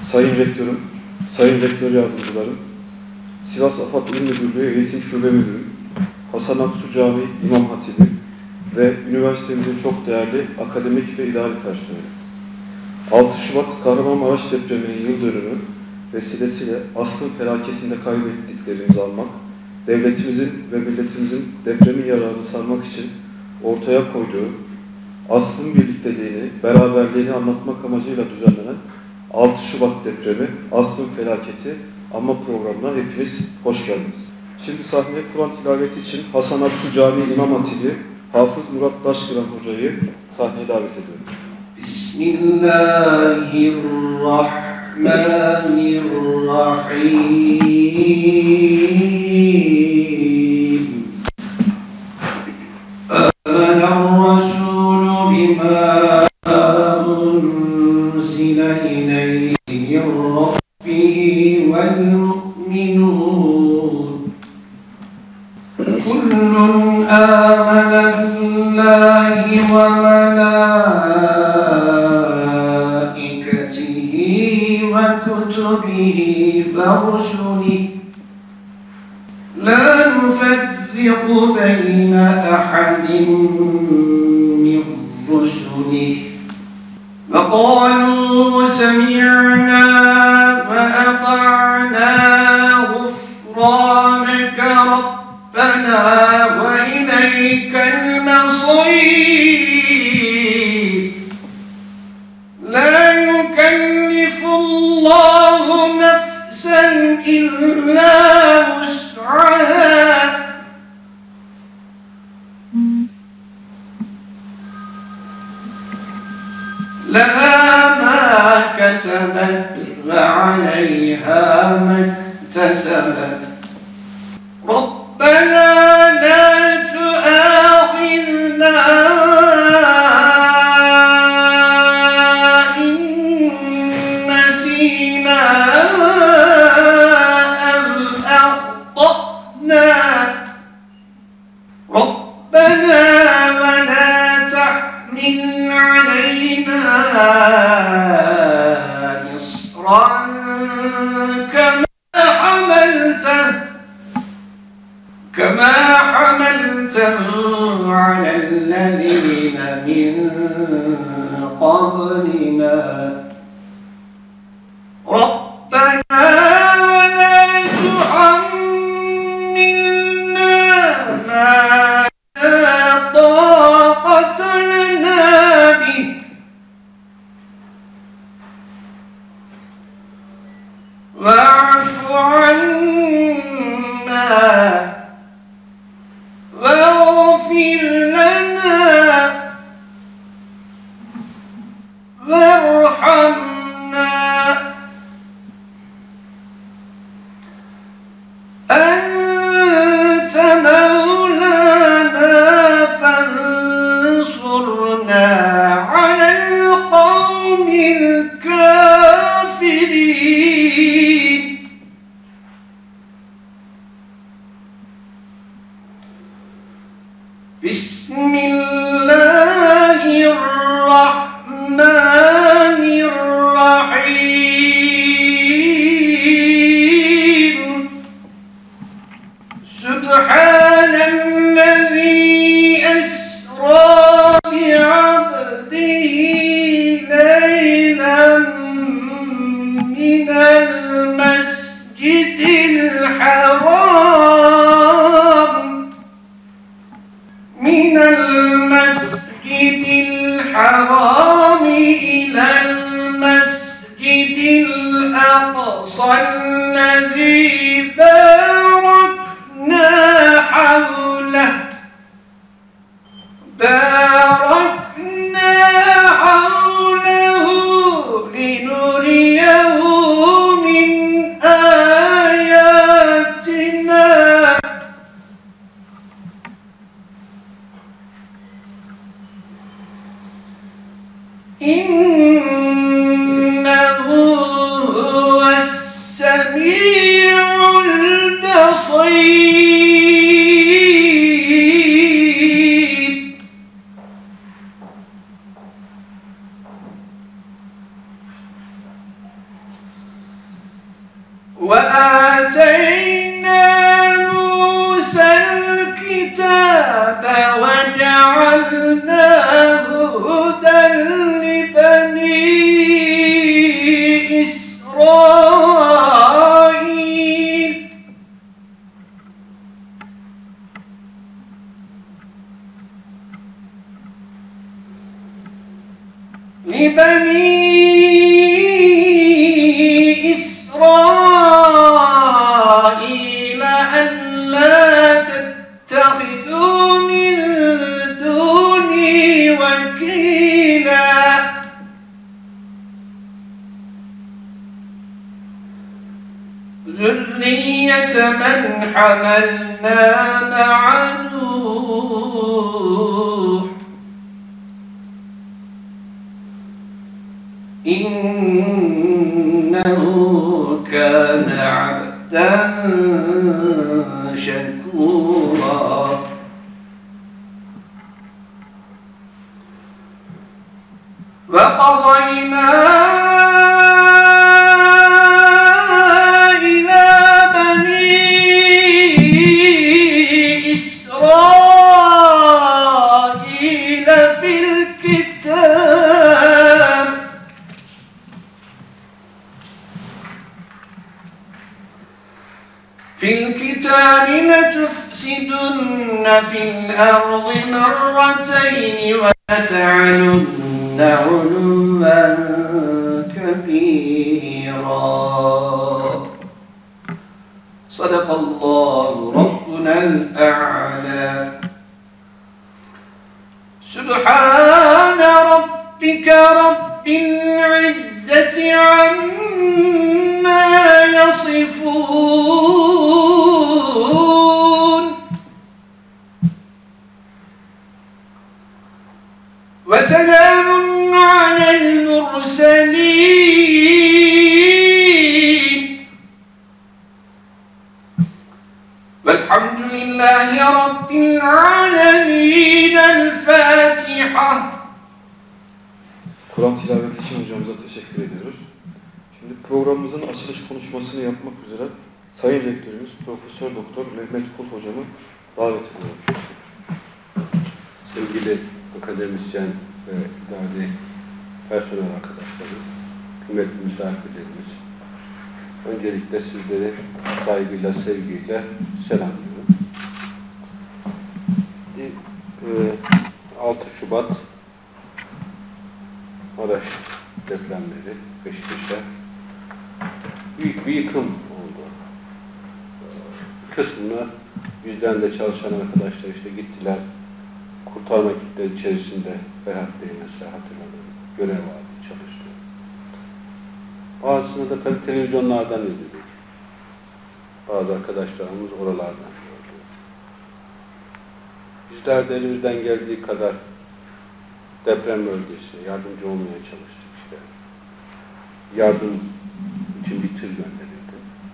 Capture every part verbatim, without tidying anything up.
Sayın Rektörüm, Sayın Rektör Yardımcılarım, Sivas Afat İl Müdürlüğü Eğitim Şube Müdürü, Hasan Aksu Camii İmam Hatibi ve üniversitemizin çok değerli akademik ve idari personeli. altı Şubat Kahramanmaraş depreminin yıl dönümü vesilesiyle Asrın felaketinde kaybettiklerimizi almak, devletimizin ve milletimizin depremin yararını sarmak için ortaya koyduğu Asrın birlikteliğini, beraberliğini anlatmak amacıyla düzenlenen altı Şubat depremi, Asrın felaketi anma programına hepiniz hoş geldiniz. Şimdi sahneye Kur'an tilaveti için Hasan Aksu Camii İmam Hatibi Hafız Murat Daşkıran Hoca'yı sahneye davet ediyorum. Bismillahirrahmanirrahim. Âmenel-Rasûlü bimâ unzile ileyhi min rabbihi vel mu'minûn. Kullun âmene billâhi ve melâiketihi ve kutubihi ve rusulihi la nufeddiqu beyne ahadin min rusulihi ve kâlû semi'nâ ve ata'nâ gufrâneke Rabbena ve ileykel masîr. La yukellifullahu nefsen illa vus'aha. Laha ma kesebet ve aleyha mektesebet. Rabbena la tuâkhidna in nesînâ ev akhta'nâ. Rabbena ve la tahmil aleynâ isran kemâ hamalteh كما حملته على الذين من قبلنا ربنا ولا تحملنا ما لا طاقة لنا به واعف عنا واغفر لنا وارحمنا أنت مولانا فانصرنا على القوم الكافرين. بسم الله الرحمن الرحيم. سبحان الذي أسرى بعبده ليلا من المسجد الحرام من المسجد الحرام إلى المسجد الأقصى الذي باركنا حوله باركنا حوله لنريه من آياتنا إنه هو السميع البصير. وآتينا موسى الكتاب وجعلناه هدى لبني إسرائيل لبني إسرائيل ألا تتخذوا من دوني وكيلا ذرية من حملنا مع نوح إنه كان عبدا شكورا وقضينا إلى بني إسرائيل في الكتاب في الكتاب لتفسدن في الأرض مرتين ولتعلن علوا كبيرا صدق الله ربنا الأعلى سبحان ربك رب العزة عما يصفون وسلام على المرسلين والحمد لله رب العالمين. الفاتحة. Kur'an tilaveti için hocamıza teşekkür ediyoruz. Şimdi programımızın açılış konuşmasını yapmak üzere Sayın Rektörümüz Profesör Doktor Mehmet Kul hocamı davet ediyoruz. Sevgili akademisyen ve idari personel arkadaşlarım, kıymetli misafirlerimiz, öncelikle sizleri saygıyla, sevgiyle selamlıyorum. altı Şubat Maraş depremleri peş peşe büyük bir yıkım oldu. Kısmını bizden de çalışan arkadaşlar işte gittiler. Kurtarma ekipleri içerisinde Ferhat Bey mesela hatırladım. Görev aldı, çalıştı. Bazısını da tabii televizyonlardan izledik. Bazı arkadaşlarımız oralardan gördü. Bizler de elimizden geldiği kadar deprem bölgesine yardımcı olmaya çalıştık işte. Yardım için bir tır gönderildi.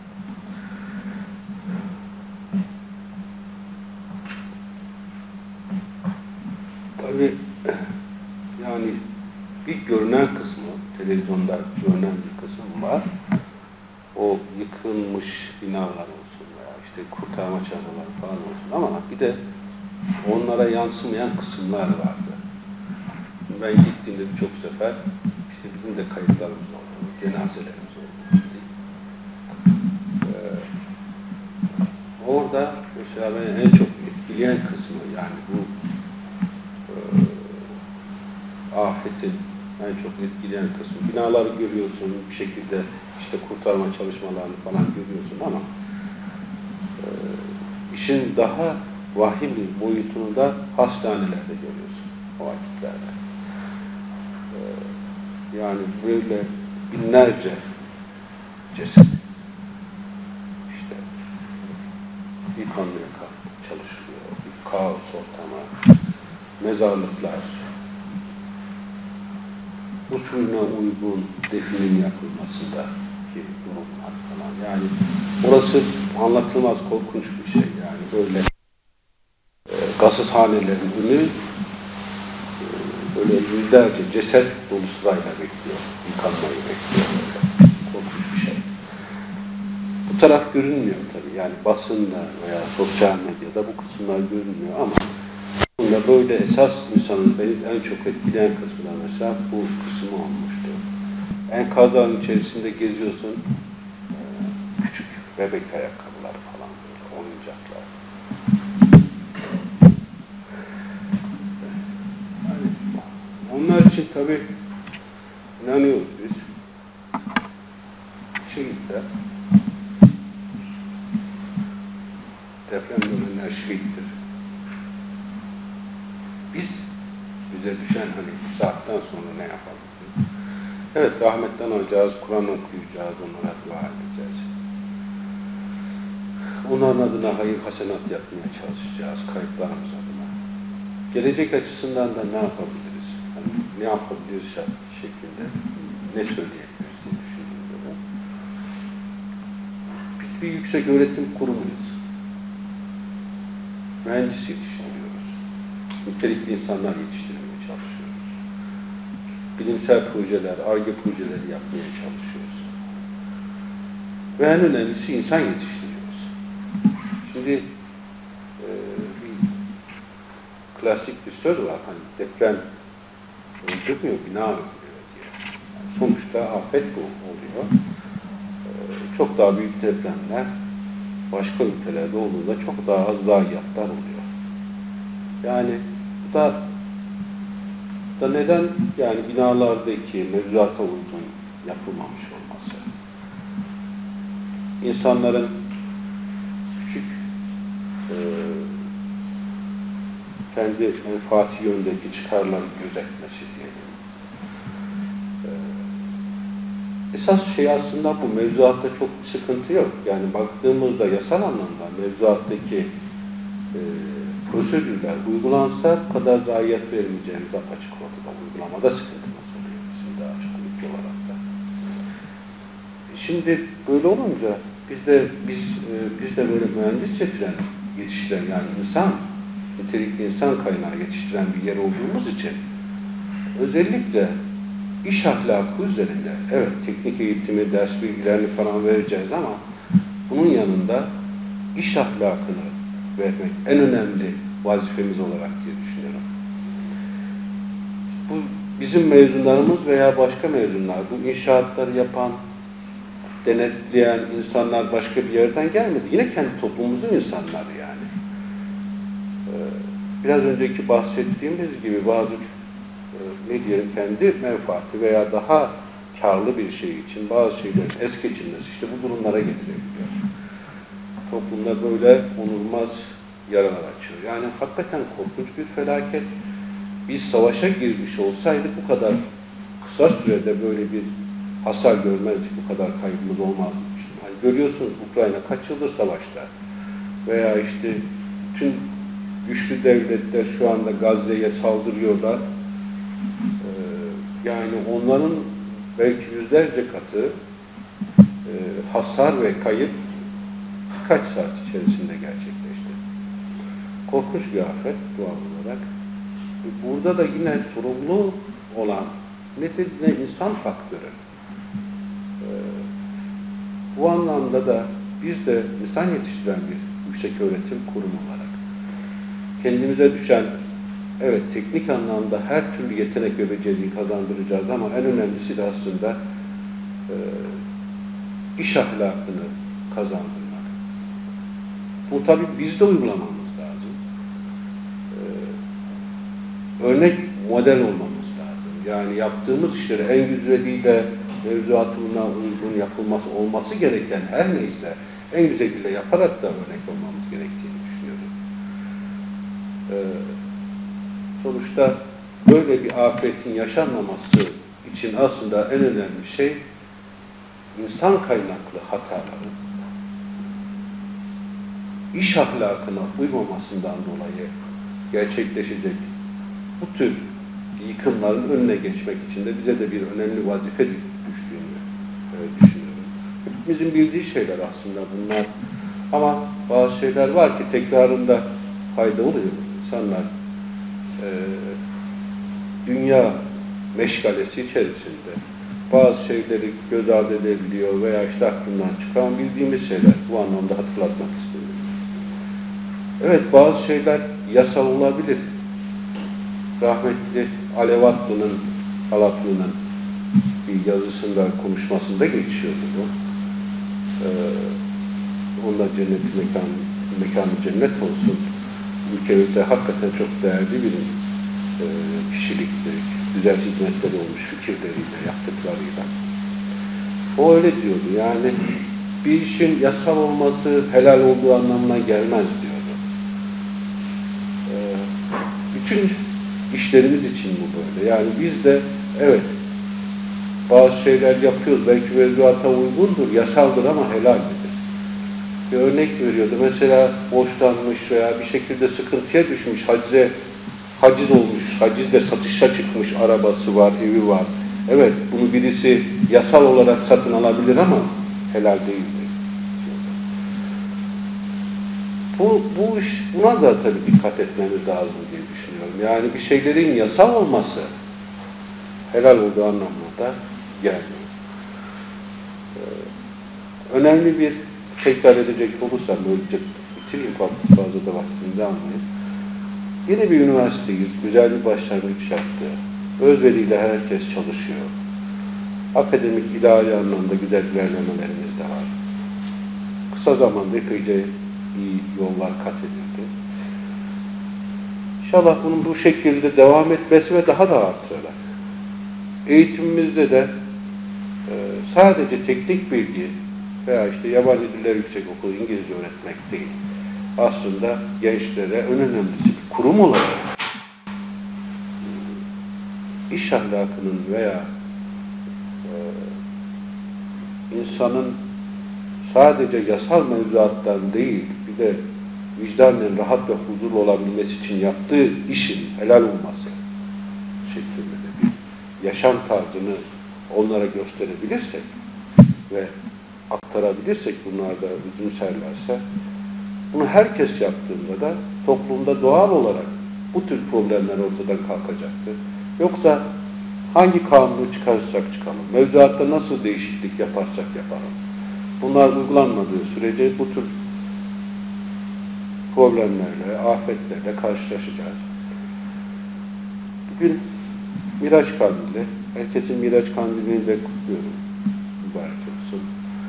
Tabii yani bir görünen kısmı, televizyonda görünen bir kısım var. O yıkılmış binalar olsun veya işte kurtarma çadırları falan olsun ama bir de onlara yansımayan kısımlar vardı. Ben gittiğimde birçok sefer işte bizim de kayıtlarımız oldu, cenazelerimiz oldu. Ee, orada mesela beni en çok etkileyen kısmı yani bu e, afetin en çok etkileyen kısmı. Binaları görüyorsun bir şekilde işte kurtarma çalışmalarını falan görüyorsun ama e, işin daha vahim bir boyutunu da hastanelerde görüyorsun o vakitlerde. E, yani böyle binlerce ceset işte yıkanmaya çalışılıyor. Bir kaos ortamı, mezarlıklar, usulüne uygun definin yapılmasında ki durumlar falan. Yani orası anlatılmaz korkunç bir şey. Yani böyle e, gazızhanelerin önü e, böyle yüzlerce ceset dolu sırayla bekliyor. Yıkanmayı bekliyor. Böyle. Korkunç bir şey. Bu taraf görünmüyor tabii. Yani basında veya sosyal medyada bu kısımlar görünmüyor ama bunda böyle esas insanın beni en çok etkileyen kısmı mesela bu kısmı olmuştu. Enkazların içerisinde geziyorsun, e, küçük bebek ayakkabıları falan böyle oyuncaklar. Yani onlar için tabii inanıyoruz biz. Şehitler, depremden ölenler şehittir. Biz, bize düşen hani bu saatten sonra ne yapalım? Evet, rahmetten alacağız, Kur'an okuyacağız, onlara dua edeceğiz. Onların adına hayır hasenat yapmaya çalışacağız, kayıplarımız adına. Gelecek açısından da ne yapabiliriz? Yani ne yapabiliriz şeklinde ne söyleyebiliriz diye düşünüyorum. Biz bir yüksek öğretim kurumuyuz. Mühendis yetiştiriyoruz. Nitelikli insanlar yetiştirmeye çalışıyoruz. Bilimsel projeler, Ar-Ge projeleri yapmaya çalışıyoruz. Ve en önemlisi insan yetiştiriyoruz. Şimdi e, bir klasik bir söz var, hani deprem öldürmüyor, bina öldürüyor diye. Yani sonuçta afet bu oluyor. E, çok daha büyük depremler başka ülkelerde olduğunda çok daha az zayiatlar oluyor. Yani bu da, da neden yani binalardaki mevzuata uygun yapılmamış olması? İnsanların küçük e, kendi menfaati yönündeki çıkarları gözetmesi diyelim. E, esas şey aslında bu mevzuatta çok sıkıntı yok. Yani baktığımızda yasal anlamda mevzuattaki e, prosedürler uygulansa bu kadar zayiat verilmeyeceğimiz açık ortada. Uygulamada sıkıntımız oluyor bizim daha çok ülke olarak da. Şimdi böyle olunca biz de biz e, biz de böyle mühendis yetiştiren, yetiştiren yani insan, nitelikli insan kaynağı yetiştiren bir yer olduğumuz için özellikle iş ahlakı üzerinde evet teknik eğitimi, ders bilgilerini falan vereceğiz ama bunun yanında iş ahlakını vermek en önemli vazifemiz olarak diye düşünüyorum. Bu bizim mezunlarımız veya başka mezunlar, bu inşaatları yapan, denetleyen insanlar başka bir yerden gelmedi. Yine kendi toplumumuzun insanları yani. Biraz önceki bahsettiğimiz gibi bazı ne diyelim kendi menfaati veya daha karlı bir şey için bazı şeylerin es geçilmesi işte bu durumlara getirebiliyor. Toplumda böyle onulmaz yaralar açıyor. Yani hakikaten korkunç bir felaket. Biz savaşa girmiş olsaydık bu kadar kısa sürede böyle bir hasar görmezdik, bu kadar kaybımız olmazdı. Yani görüyorsunuz Ukrayna kaç yıldır savaşta veya işte bütün güçlü devletler şu anda Gazze'ye saldırıyorlar. Ee, yani onların belki yüzlerce katı e, hasar ve kayıp kaç saat içerisinde gerçekleşti. Korkunç bir afet doğal olarak. Burada da yine sorumlu olan nedir? Ne insan faktörü. Ee, bu anlamda da biz de insan yetiştiren bir yüksek öğretim kurumu olarak kendimize düşen evet teknik anlamda her türlü yetenek ve beceriyi kazandıracağız ama en önemlisi de aslında e, iş ahlakını kazandırmak. Bu tabii biz de uygulamamız lazım. Ee, örnek model olmamız lazım. Yani yaptığımız işleri en güzeliyle mevzuatına uygun yapılması olması gereken her neyse en güzeliyle yaparak da örnek olmamız gerektiğini düşünüyorum. Ee, sonuçta böyle bir afetin yaşanmaması için aslında en önemli şey insan kaynaklı hataların iş ahlakına uymamasından dolayı gerçekleşecek bu tür yıkımların önüne geçmek için de bize de bir önemli vazife düştüğünü e, düşünüyorum. Hepimizin bildiği şeyler aslında bunlar. Ama bazı şeyler var ki tekrarında fayda oluyor. İnsanlar e, dünya meşgalesi içerisinde bazı şeyleri göz ardı edebiliyor veya işte aklından çıkan bildiğimiz şeyler. Bu anlamda hatırlatmak istiyorum. Evet, bazı şeyler yasal olabilir. Rahmetli Alev Atlı'nın, Alatlı'nın bir yazısında, konuşmasında geçiyordu bu. Ee, onunla cennet mekanı, mekanı cennet olsun. Ülkemizde hakikaten çok değerli bir e, kişilikti. Güzel hizmetleri olmuş fikirleriyle, yaptıklarıyla. O öyle diyordu. Yani bir işin yasal olması helal olduğu anlamına gelmez diyordu. Ee, bütün işlerimiz için bu böyle. Yani biz de evet bazı şeyler yapıyoruz. Belki mevzuata uygundur, yasaldır ama helal midir? Bir örnek veriyordu. Mesela borçlanmış veya bir şekilde sıkıntıya düşmüş, hacize, haciz olmuş, hacizle satışa çıkmış, arabası var, evi var. Evet, bunu birisi yasal olarak satın alabilir ama helal değildir. Bu, bu iş, buna da tabii dikkat etmemiz lazım diye düşünüyorum. Yani bir şeylerin yasal olması helal olduğu anlamında gelmiyor. Ee, önemli bir tekrar edecek olursam, böylece bitireyim, fazla da vaktinde almayayım. Yeni bir üniversiteyiz, güzel bir başlangıç yaptı. Özveriyle herkes çalışıyor. Akademik, ilahi anlamda güzel ilerlemelerimiz de var. Kısa zamanda epeyce iyi yollar kat edildi. İnşallah bunun bu şekilde devam etmesi ve daha da artarak. Eğitimimizde de e, sadece teknik bilgi veya işte yabancı diller yüksekokulu İngilizce öğretmek değil. Aslında gençlere en önemlisi bir kurum olarak iş ahlakının veya e, insanın sadece yasal mevzuattan değil, bir de vicdanen rahat ve huzurlu olabilmesi için yaptığı işin helal olması şeklinde de bir yaşam tarzını onlara gösterebilirsek ve aktarabilirsek, bunlar da üzümserlerse, bunu herkes yaptığında da toplumda doğal olarak bu tür problemler ortadan kalkacaktır. Yoksa hangi kanunu çıkarırsak çıkalım, mevzuatta nasıl değişiklik yaparsak yapalım, bunlar uygulanmadığı sürece bu tür problemlerle, afetlerle karşılaşacağız. Bugün Miraç Kandili, herkesin Miraç Kandili'ni de kutluyorum. Mübarek olsun.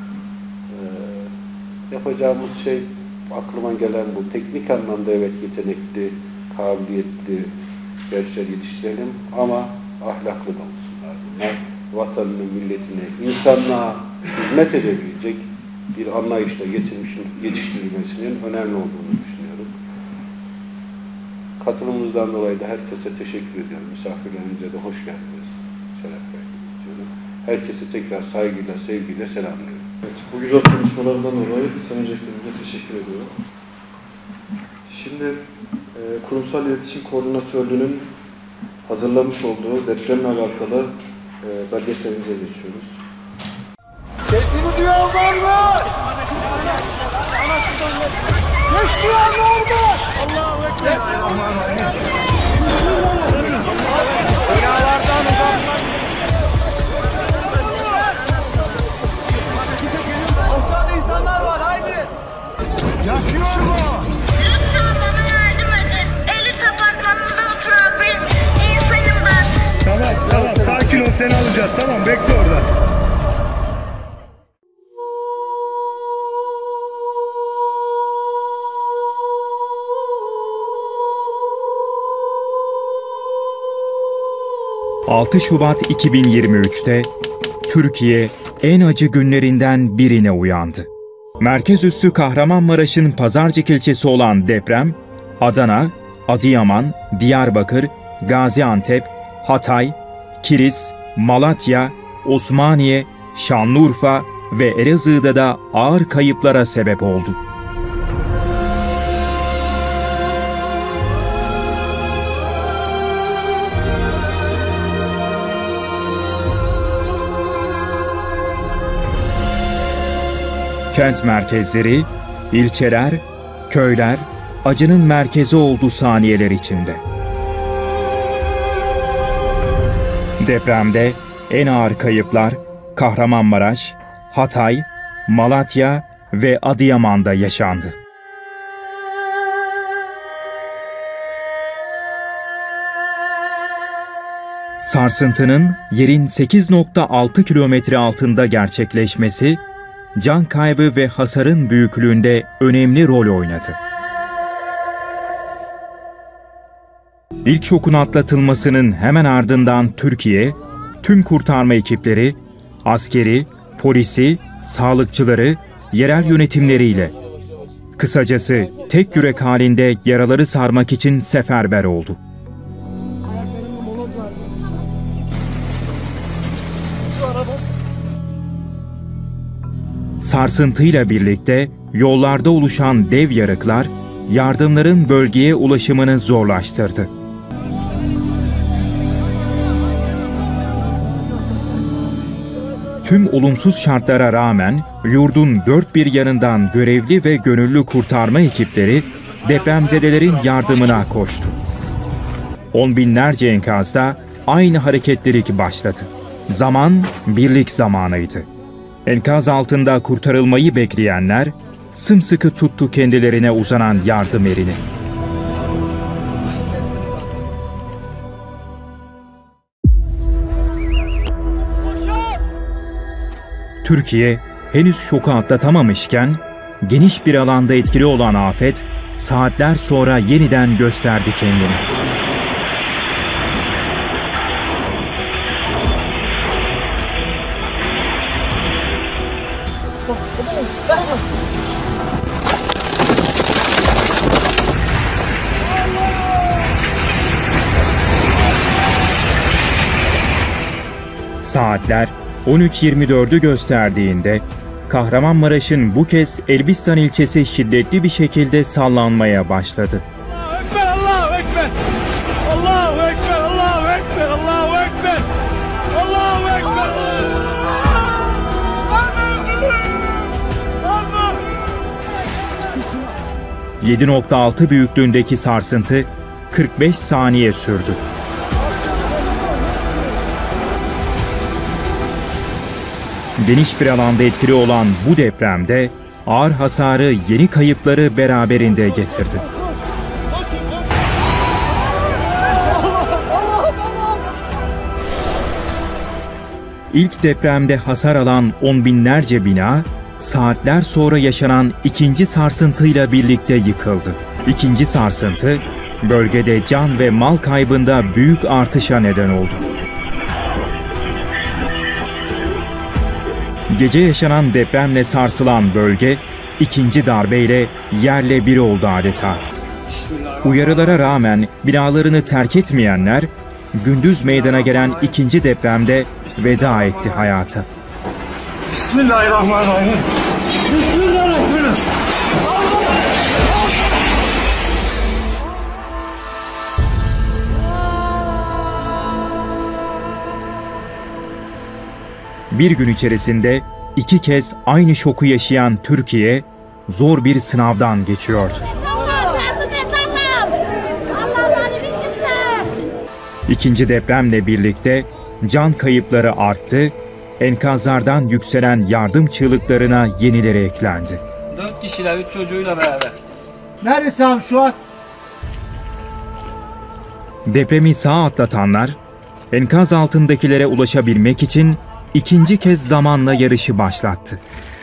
Ee, yapacağımız şey, aklıma gelen bu. Teknik anlamda evet yetenekli, kabiliyetli gençler yetiştirelim ama ahlaklı da olsunlar. Bunlar vatanını, milletine, insanlığa hizmet edebilecek bir anlayışla yetiştirilmesinin önemli olduğunu düşünüyorum. Katılımımızdan dolayı da herkese teşekkür ediyorum. Misafirlerimize de hoş geldiniz. Şeref verdiniz diyorum. Herkese tekrar saygıyla, sevgiyle selamlıyorum. Evet, bu güzel konuşmalardan dolayı Sayın Rektörümüze teşekkür ediyorum. Şimdi e, Kurumsal İletişim Koordinatörlüğü'nün hazırlamış olduğu depremle alakalı e, belgeselimize geçiyoruz. Sesimi duyan var mı? Ses duyan var mı? Allahu Ekber. Binalardan uzaklar. Aşağıda insanlar var, haydi. Yaşıyor mu? Lütfen bana yardım edin. Elit apartmanında oturan bir insanım ben. Tamam, tamam. Sakin ol, seni alacağız. Tamam, bekle orada. altı Şubat iki bin yirmi üç'te Türkiye en acı günlerinden birine uyandı. Merkez üssü Kahramanmaraş'ın Pazarcık ilçesi olan deprem, Adana, Adıyaman, Diyarbakır, Gaziantep, Hatay, Kilis, Malatya, Osmaniye, Şanlıurfa ve Elazığ'da da ağır kayıplara sebep oldu. Kent merkezleri, ilçeler, köyler acının merkezi oldu saniyeler içinde. Depremde en ağır kayıplar Kahramanmaraş, Hatay, Malatya ve Adıyaman'da yaşandı. Sarsıntının yerin sekiz nokta altı kilometre altında gerçekleşmesi, can kaybı ve hasarın büyüklüğünde önemli rol oynadı. İlk şokun atlatılmasının hemen ardından Türkiye, tüm kurtarma ekipleri, askeri, polisi, sağlıkçıları, yerel yönetimleriyle, kısacası tek yürek halinde yaraları sarmak için seferber oldu. Sarsıntıyla birlikte yollarda oluşan dev yarıklar, yardımların bölgeye ulaşımını zorlaştırdı. Tüm olumsuz şartlara rağmen yurdun dört bir yanından görevli ve gönüllü kurtarma ekipleri depremzedelerin yardımına koştu. On binlerce enkazda aynı hareketlilik başladı. Zaman birlik zamanıydı. Enkaz altında kurtarılmayı bekleyenler sımsıkı tuttu kendilerine uzanan yardım elini. Türkiye henüz şoku atlatamamışken geniş bir alanda etkili olan afet saatler sonra yeniden gösterdi kendini. Saatler on üç yirmi dördü gösterdiğinde Kahramanmaraş'ın bu kez Elbistan ilçesi şiddetli bir şekilde sallanmaya başladı. Allahu Ekber! Allahu Ekber! Allahu Ekber! Allahu Ekber! Allahu Ekber! Allahu Ekber! yedi nokta altı büyüklüğündeki sarsıntı kırk beş saniye sürdü. Geniş bir alanda etkili olan bu depremde ağır hasarı, yeni kayıpları beraberinde getirdi. İlk depremde hasar alan on binlerce bina, saatler sonra yaşanan ikinci sarsıntıyla birlikte yıkıldı. İkinci sarsıntı, bölgede can ve mal kaybında büyük artışa neden oldu. Gece yaşanan depremle sarsılan bölge, ikinci darbeyle yerle bir oldu adeta. Uyarılara rağmen binalarını terk etmeyenler, gündüz meydana gelen ikinci depremde veda etti hayata. Bismillahirrahmanirrahim. Bismillahirrahmanirrahim. Bir gün içerisinde iki kez aynı şoku yaşayan Türkiye, zor bir sınavdan geçiyordu. İkinci depremle birlikte can kayıpları arttı, enkazlardan yükselen yardım çığlıklarına yenileri eklendi. Dört kişiyle, üç çocuğuyla beraber. Neredesin abi şu an? Depremi sağ atlatanlar, enkaz altındakilere ulaşabilmek için ikinci kez zamanla yarışı başlattı.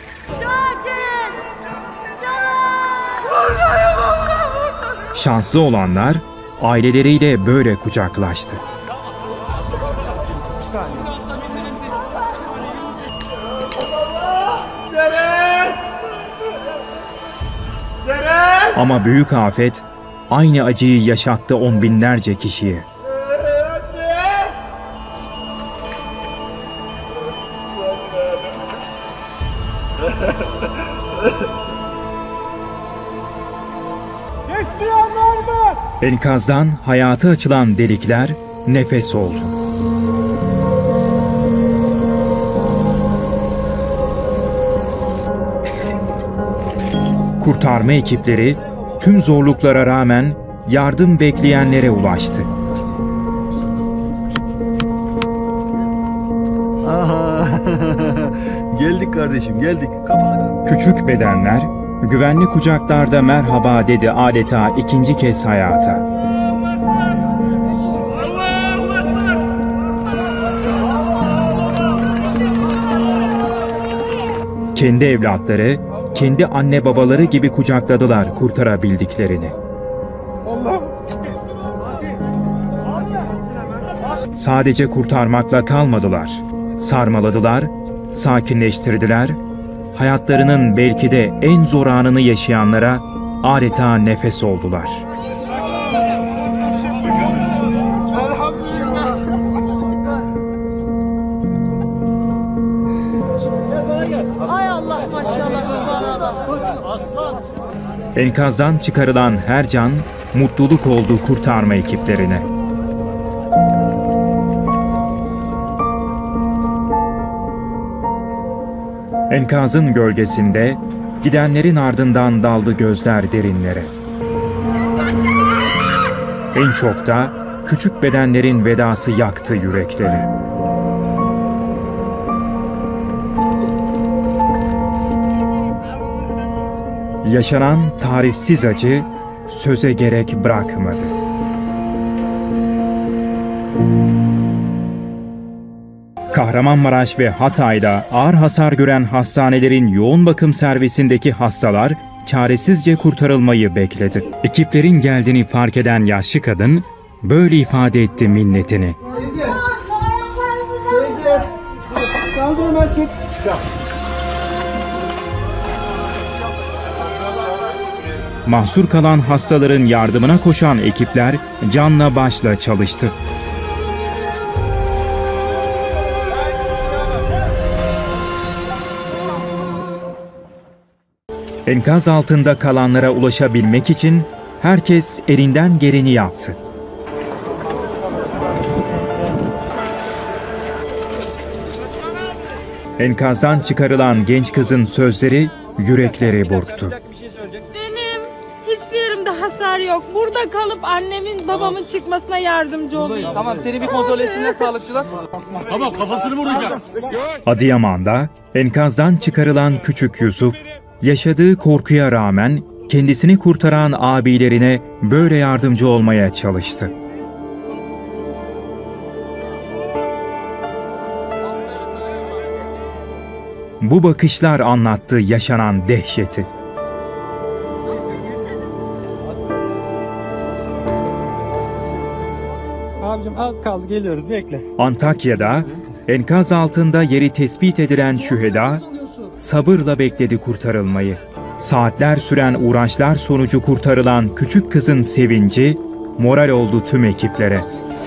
Şanslı olanlar aileleriyle böyle kucaklaştı. Ama büyük afet aynı acıyı yaşattı on binlerce kişiye. Enkazdan hayata açılan delikler nefes oldu. Kurtarma ekipleri tüm zorluklara rağmen yardım bekleyenlere ulaştı. kardeşim geldik. Kafanı... Küçük bedenler, güvenli kucaklarda merhaba dedi adeta ikinci kez hayata. Kendi evlatları, kendi anne babaları gibi kucakladılar kurtarabildiklerini. Sadece kurtarmakla kalmadılar. Sarmaladılar, sakinleştirdiler, hayatlarının belki de en zor anını yaşayanlara adeta nefes oldular. Ay Allah maşallah subhanallah. Aslan. Enkazdan çıkarılan her can mutluluk oldu kurtarma ekiplerine. Enkazın gölgesinde gidenlerin ardından daldı gözler derinlere. En çok da küçük bedenlerin vedası yaktı yürekleri. Yaşanan tarifsiz acı söze gerek bırakmadı. Kahramanmaraş ve Hatay'da ağır hasar gören hastanelerin yoğun bakım servisindeki hastalar çaresizce kurtarılmayı bekledi. Ekiplerin geldiğini fark eden yaşlı kadın böyle ifade etti minnetini. Mahsur kalan hastaların yardımına koşan ekipler canla başla çalıştı. Enkaz altında kalanlara ulaşabilmek için herkes elinden geleni yaptı. Enkazdan çıkarılan genç kızın sözleri yürekleri burktu. Benim hiçbir yerimde hasar yok. Burada kalıp annemin babamın çıkmasına yardımcı olayım. Tamam, seni bir kontrol etsinler sağlıkçılar. Tamam, kafasını vuracağım. Adıyaman'da enkazdan çıkarılan küçük Yusuf, yaşadığı korkuya rağmen kendisini kurtaran abilerine böyle yardımcı olmaya çalıştı. Bu bakışlar anlattı yaşanan dehşeti. Abicim az kaldı, geliyoruz, bekle. Antakya'da enkaz altında yeri tespit edilen şüheda sabırla bekledi kurtarılmayı. Saatler süren uğraşlar sonucu kurtarılan küçük kızın sevinci moral oldu tüm ekiplere.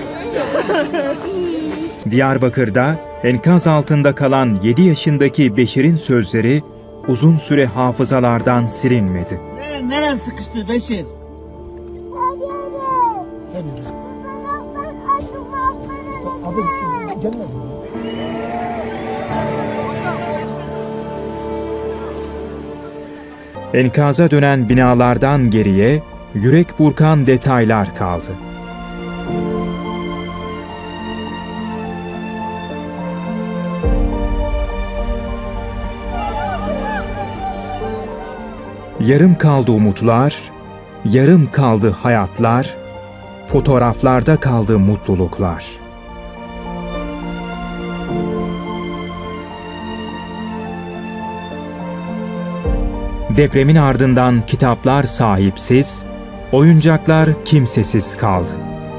Diyarbakır'da enkaz altında kalan yedi yaşındaki Beşir'in sözleri uzun süre hafızalardan silinmedi. Neren, neren sıkıştı Beşir? Enkaza dönen binalardan geriye yürek burkan detaylar kaldı. Yarım kaldı umutlar, yarım kaldı hayatlar, fotoğraflarda kaldı mutluluklar. Depremin ardından kitaplar sahipsiz, oyuncaklar kimsesiz kaldı.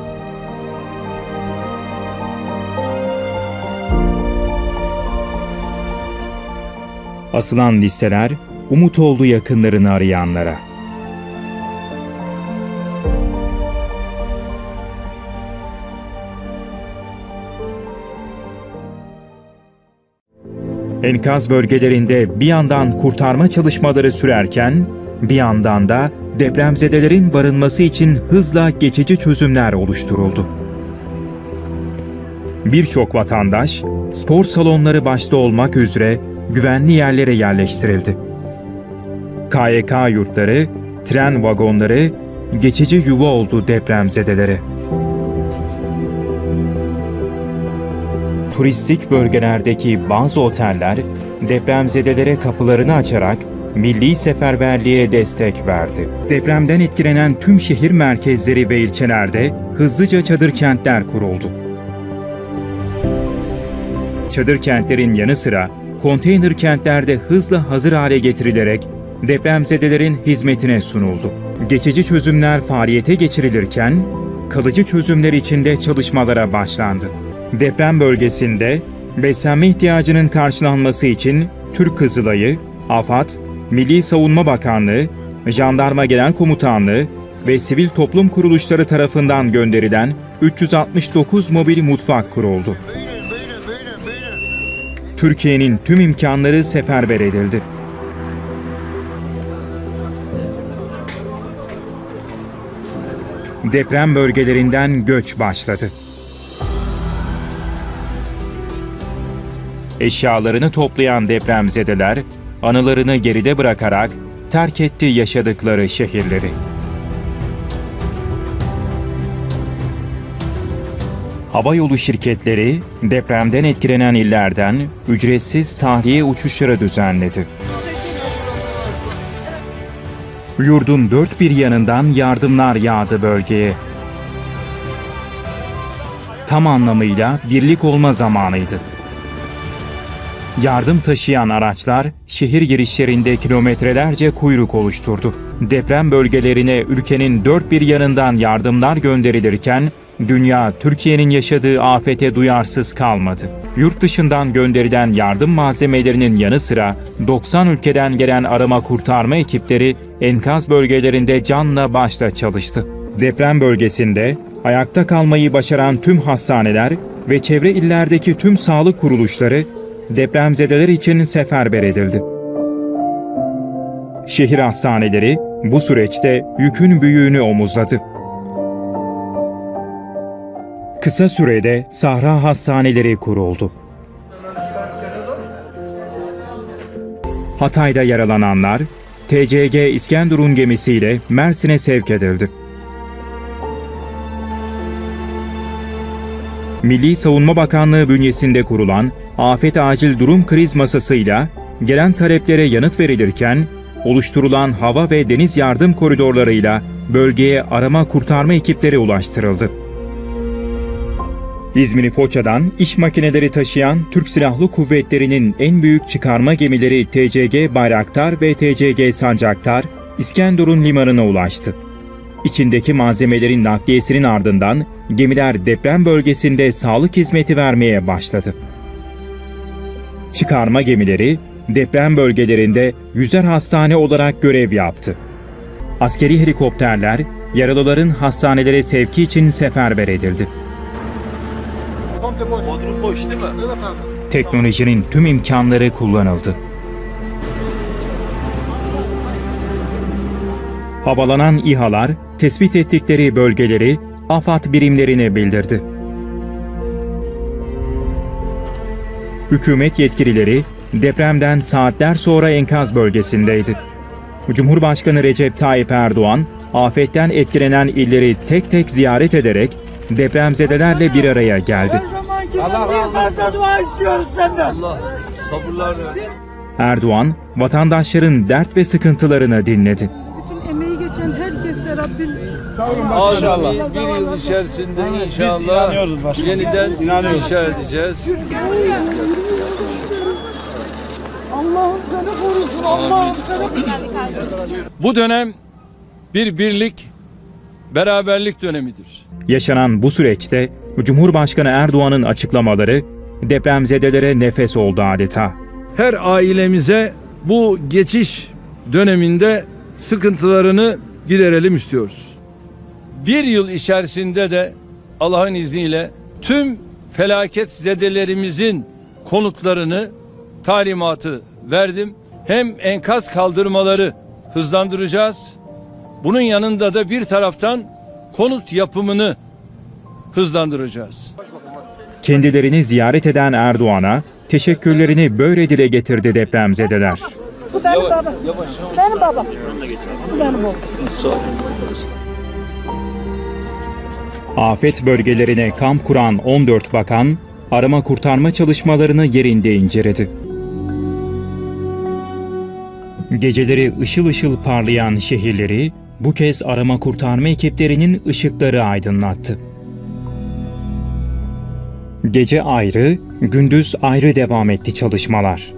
Asılan listeler umut oldu yakınlarını arayanlara. Enkaz bölgelerinde bir yandan kurtarma çalışmaları sürerken, bir yandan da depremzedelerin barınması için hızla geçici çözümler oluşturuldu. Birçok vatandaş, spor salonları başta olmak üzere güvenli yerlere yerleştirildi. K Y K yurtları, tren vagonları, geçici yuva oldu depremzedelere. Turistik bölgelerdeki bazı oteller depremzedelere kapılarını açarak milli seferberliğe destek verdi. Depremden etkilenen tüm şehir merkezleri ve ilçelerde hızlıca çadır kentler kuruldu. Çadır kentlerin yanı sıra konteyner kentlerde hızla hazır hale getirilerek depremzedelerin hizmetine sunuldu. Geçici çözümler faaliyete geçirilirken kalıcı çözümler için de çalışmalara başlandı. Deprem bölgesinde beslenme ihtiyacının karşılanması için Türk Kızılayı, AFAD, Milli Savunma Bakanlığı, Jandarma Genel Komutanlığı ve sivil toplum kuruluşları tarafından gönderilen üç yüz altmış dokuz mobil mutfak kuruldu. Türkiye'nin tüm imkanları seferber edildi. Deprem bölgelerinden göç başladı. Eşyalarını toplayan depremzedeler, anılarını geride bırakarak terk etti yaşadıkları şehirleri. Havayolu şirketleri depremden etkilenen illerden ücretsiz tahliye uçuşları düzenledi. Yurdun dört bir yanından yardımlar yağdı bölgeye. Tam anlamıyla birlik olma zamanıydı. Yardım taşıyan araçlar şehir girişlerinde kilometrelerce kuyruk oluşturdu. Deprem bölgelerine ülkenin dört bir yanından yardımlar gönderilirken dünya Türkiye'nin yaşadığı afete duyarsız kalmadı. Yurt dışından gönderilen yardım malzemelerinin yanı sıra doksan ülkeden gelen arama kurtarma ekipleri enkaz bölgelerinde canla başla çalıştı. Deprem bölgesinde ayakta kalmayı başaran tüm hastaneler ve çevre illerdeki tüm sağlık kuruluşları depremzedeler için seferber edildi. Şehir hastaneleri bu süreçte yükün büyüğünü omuzladı. Kısa sürede sahra hastaneleri kuruldu. Hatay'da yaralananlar T C G İskenderun gemisiyle Mersin'e sevk edildi. Milli Savunma Bakanlığı bünyesinde kurulan Afet Acil Durum Kriz Masası'yla gelen taleplere yanıt verilirken, oluşturulan hava ve deniz yardım koridorlarıyla bölgeye arama kurtarma ekipleri ulaştırıldı. İzmir Foça'dan iş makineleri taşıyan Türk Silahlı Kuvvetleri'nin en büyük çıkarma gemileri T C G Bayraktar ve T C G Sancaktar, İskenderun limanına ulaştı. İçindeki malzemelerin nakliyesinin ardından gemiler deprem bölgesinde sağlık hizmeti vermeye başladı. Çıkarma gemileri deprem bölgelerinde yüzer hastane olarak görev yaptı. Askeri helikopterler yaralıların hastanelere sevki için seferber edildi. Bodrum boş değil mi? Evet abi. Teknolojinin tüm imkanları kullanıldı. Havalanan İHA'lar tespit ettikleri bölgeleri AFAD birimlerine bildirdi. Hükümet yetkilileri depremden saatler sonra enkaz bölgesindeydi. Cumhurbaşkanı Recep Tayyip Erdoğan, afetten etkilenen illeri tek tek ziyaret ederek depremzedelerle bir araya geldi. Allah razı olsun. Dua istiyoruz senden. Allah sabırlar ver. Erdoğan, vatandaşların dert ve sıkıntılarını dinledi. Bütün emeği geçen herkese Rabbim İnşallah. Bir yıl içerisinde inşallah yeniden inşa edeceğiz. Allah'ım seni korusun. Allah'ım seni. Bu dönem bir birlik, beraberlik dönemidir. Yaşanan bu süreçte Cumhurbaşkanı Erdoğan'ın açıklamaları depremzedelere nefes oldu adeta. Her ailemize bu geçiş döneminde sıkıntılarını giderelim istiyoruz. Bir yıl içerisinde de Allah'ın izniyle tüm felaket zedelerimizin konutlarını, talimatı verdim. Hem enkaz kaldırmaları hızlandıracağız. Bunun yanında da bir taraftan konut yapımını hızlandıracağız. Kendilerini ziyaret eden Erdoğan'a teşekkürlerini böyle dile getirdi depremzedeler. Bu benim babam. Benim babam. Bu benim babam. Afet bölgelerine kamp kuran on dört bakan, arama kurtarma çalışmalarını yerinde inceledi. Geceleri ışıl ışıl parlayan şehirleri bu kez arama kurtarma ekiplerinin ışıkları aydınlattı. Gece ayrı, gündüz ayrı devam etti çalışmalar.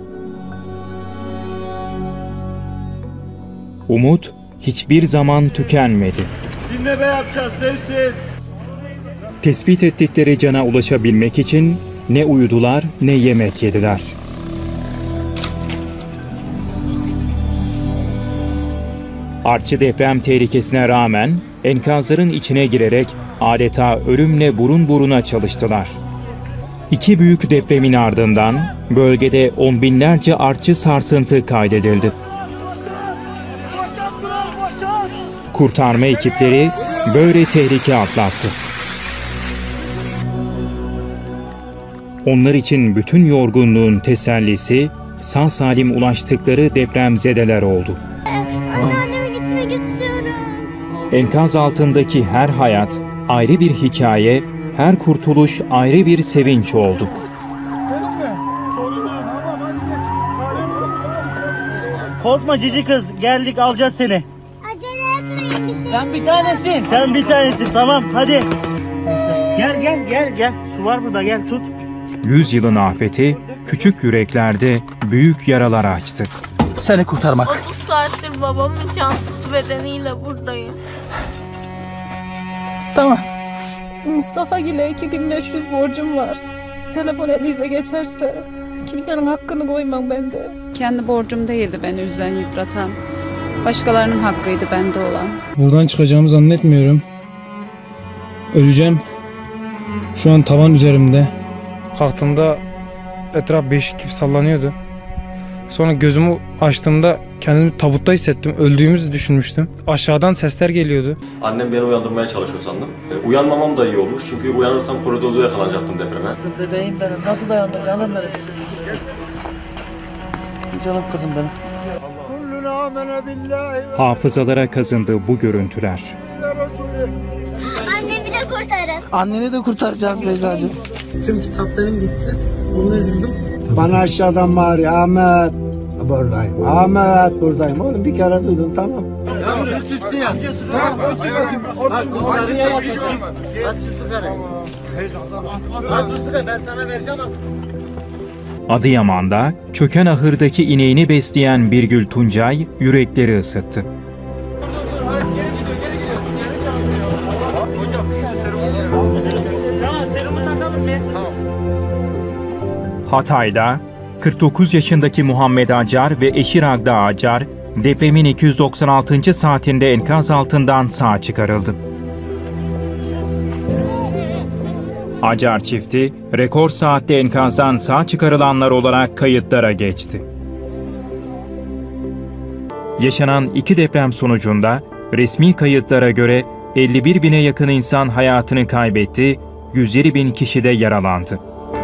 Umut hiçbir zaman tükenmedi. Dinle be yapacağız sessiz. Tespit ettikleri cana ulaşabilmek için ne uyudular ne yemek yediler. Artçı deprem tehlikesine rağmen enkazların içine girerek adeta ölümle burun buruna çalıştılar. İki büyük depremin ardından bölgede on binlerce artçı sarsıntı kaydedildi. Kurtarma ekipleri böyle tehlike atlattı. Onlar için bütün yorgunluğun tesellisi sağ salim ulaştıkları depremzedeler oldu. Anneanneme gitmek istiyorum. Enkaz altındaki her hayat ayrı bir hikaye, her kurtuluş ayrı bir sevinç oldu. Korkma cici kız, geldik alacağız seni. Acele etmeyin bir şey. Sen bir tanesin. Sen bir tanesin, tamam hadi. Gel gel gel gel. Su var burada, gel tut. Yüzyılın afeti küçük yüreklerde büyük yaralar açtı. Seni kurtarmak. otuz saattir babamın cansız bedeniyle buradayım. Tamam. Mustafa Gil'e iki bin beş yüz borcum var. Telefon elinize geçerse kimsenin hakkını koymam ben de. Kendi borcum değildi beni üzen, yıpratan. Başkalarının hakkıydı bende olan. Buradan çıkacağımı zannetmiyorum. Öleceğim. Şu an tavan üzerimde. Kalktığımda etraf beşik gibi sallanıyordu. Sonra gözümü açtığımda kendimi tabutta hissettim. Öldüğümüzü düşünmüştüm. Aşağıdan sesler geliyordu. Annem beni uyandırmaya çalışıyor sandım. E, uyanmamam da iyi olmuş çünkü uyanırsam koridorda yakalanacaktım depreme. Nasıl bebeğim benim, nasıl dayandın canım benim. Canım kızım benim. Hafızalara kazındı bu görüntüler. Annemi de kurtarın. Anneni de kurtaracağız Beyza'cığım. Tüm kitaplarım gitti. Bunu üzüldüm. Bana aşağıdan bağırıyor, Ahmet buradayım, Ahmet buradayım. Oğlum bir kere duydum, tamam. Ya süt üstü ya. Tamam. Bak bu sarıya yapacağım. Açı sigara. Açı sigara ben sana vereceğim. Adıyaman'da çöken ahırdaki ineğini besleyen Birgül Tuncay yürekleri ısıttı. Hatay'da kırk dokuz yaşındaki Muhammed Acar ve eşi Ragda Acar depremin iki yüz doksan altıncı saatinde enkaz altından sağ çıkarıldı. Acar çifti rekor saatte enkazdan sağ çıkarılanlar olarak kayıtlara geçti. Yaşanan iki deprem sonucunda resmi kayıtlara göre elli bir bine yakın insan hayatını kaybetti, yüz yedi bin kişi de yaralandı.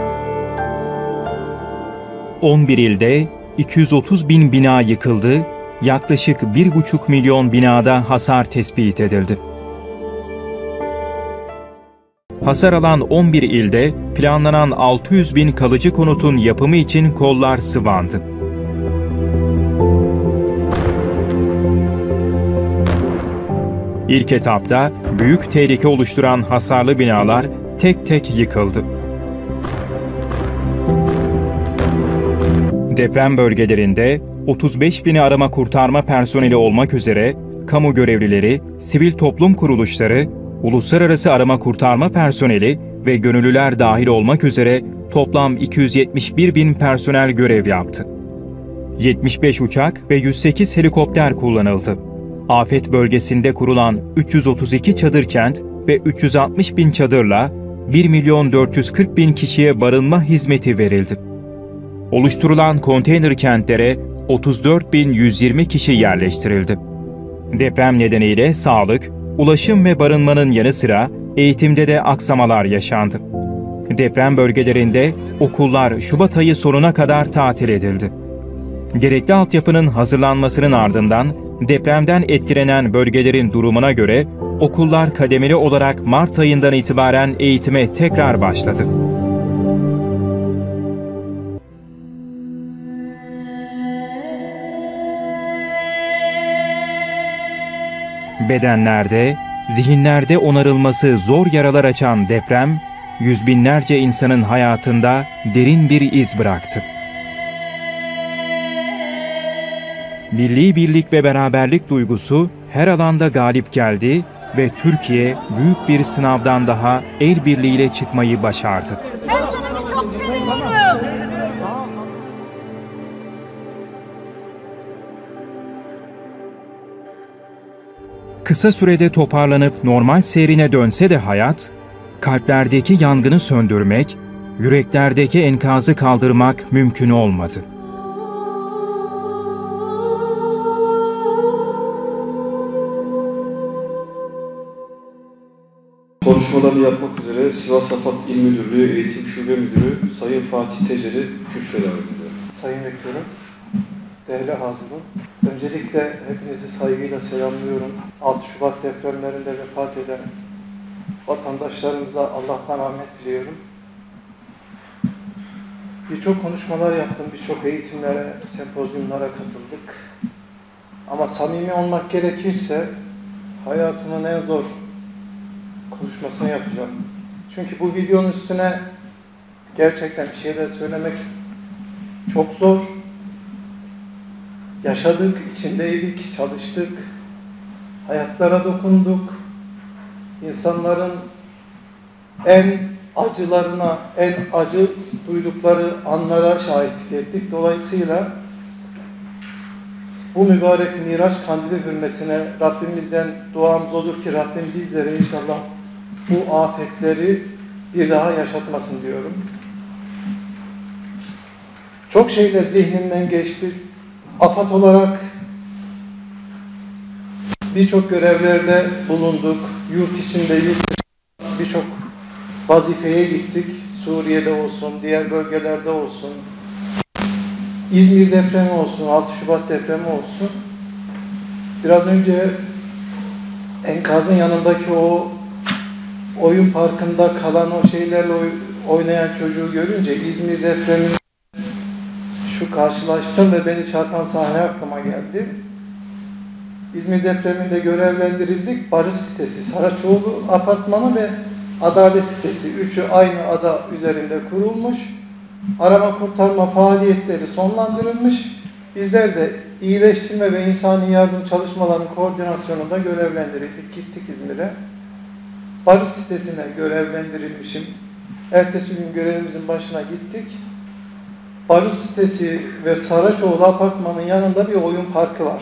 on bir ilde iki yüz otuz bin bina yıkıldı, yaklaşık bir buçuk milyon binada hasar tespit edildi. Hasar alan on bir ilde planlanan altı yüz bin kalıcı konutun yapımı için kollar sıvandı. İlk etapta büyük tehlike oluşturan hasarlı binalar tek tek yıkıldı. Deprem bölgelerinde otuz beş bini arama kurtarma personeli olmak üzere kamu görevlileri, sivil toplum kuruluşları, uluslararası arama kurtarma personeli ve gönüllüler dahil olmak üzere toplam iki yüz yetmiş bir bin personel görev yaptı. yetmiş beş uçak ve yüz sekiz helikopter kullanıldı. Afet bölgesinde kurulan üç yüz otuz iki çadır kent ve üç yüz altmış bin çadırla bir milyon dört yüz kırk bin kişiye barınma hizmeti verildi. Oluşturulan konteyner kentlere otuz dört bin yüz yirmi kişi yerleştirildi. Deprem nedeniyle sağlık, ulaşım ve barınmanın yanı sıra eğitimde de aksamalar yaşandı. Deprem bölgelerinde okullar Şubat ayı sonuna kadar tatil edildi. Gerekli altyapının hazırlanmasının ardından depremden etkilenen bölgelerin durumuna göre okullar kademeli olarak Mart ayından itibaren eğitime tekrar başladı. Bedenlerde, zihinlerde onarılması zor yaralar açan deprem, yüz binlerce insanın hayatında derin bir iz bıraktı. Milli birlik ve beraberlik duygusu her alanda galip geldi ve Türkiye büyük bir sınavdan daha el birliğiyle çıkmayı başardı. Hepinizi çok seviyorum. Kısa sürede toparlanıp normal seyrine dönse de hayat, kalplerdeki yangını söndürmek, yüreklerdeki enkazı kaldırmak mümkün olmadı. Konuşmalarını yapmak üzere Sivas AFAD İl Müdürlüğü Eğitim Şube Müdürü Sayın Fatih Tecer'i kürsüye davet ediyorum. Sayın Rektörüm, değerli hazırım, öncelikle hepinizi saygıyla selamlıyorum. altı Şubat depremlerinde vefat eden vatandaşlarımıza Allah'tan rahmet diliyorum. Birçok konuşmalar yaptım, birçok eğitimlere, sempozyumlara katıldık. Ama samimi olmak gerekirse hayatımın en zor konuşmasını yapacağım. Çünkü bu videonun üstüne gerçekten bir şeyler söylemek çok zor. Yaşadık, içindeydik, çalıştık, hayatlara dokunduk. İnsanların en acılarına, en acı duydukları anlara şahitlik ettik. Dolayısıyla bu mübarek Miraç Kandili hürmetine Rabbimizden duamız olur ki Rabbim bizlere inşallah bu afetleri bir daha yaşatmasın diyorum. Çok şeyler zihnimden geçti. AFAD olarak birçok görevlerde bulunduk. Yurt içinde, yurt dışında birçok vazifeye gittik. Suriye'de olsun, diğer bölgelerde olsun. İzmir depremi olsun, altı Şubat depremi olsun. Biraz önce enkazın yanındaki o oyun parkında kalan o şeylerle oynayan çocuğu görünce İzmir depremini şu karşılaştım ve beni çarpan sahne aklıma geldi. İzmir depreminde görevlendirildik. Barış sitesi, Saraçoğlu apartmanı ve Adalet sitesi. Üçü aynı ada üzerinde kurulmuş. Arama kurtarma faaliyetleri sonlandırılmış. Bizler de iyileştirme ve insani yardım çalışmalarının koordinasyonunda görevlendirildik. Gittik İzmir'e. Barış sitesine görevlendirilmişim. Ertesi gün görevimizin başına gittik. Barış sitesi ve Saraçoğlu apartmanın yanında bir oyun parkı var.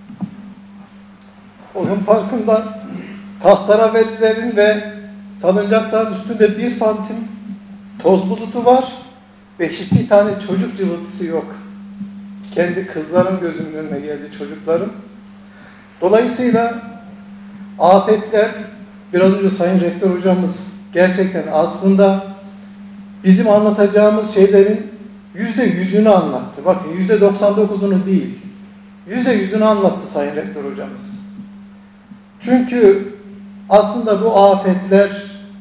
Oyun parkında tahterevallilerin ve salıncakların üstünde bir santim toz bulutu var ve hiçbir tane çocuk cıvıltısı yok. Kendi kızlarım gözümün önüne geldi, çocuklarım. Dolayısıyla afetler, biraz önce Sayın Rektör hocamız gerçekten aslında bizim anlatacağımız şeylerin yüzde yüzünü anlattı. Bakın yüzde doksan dokuzunu değil, yüzde yüzünü anlattı Sayın Rektör hocamız. Çünkü aslında bu afetler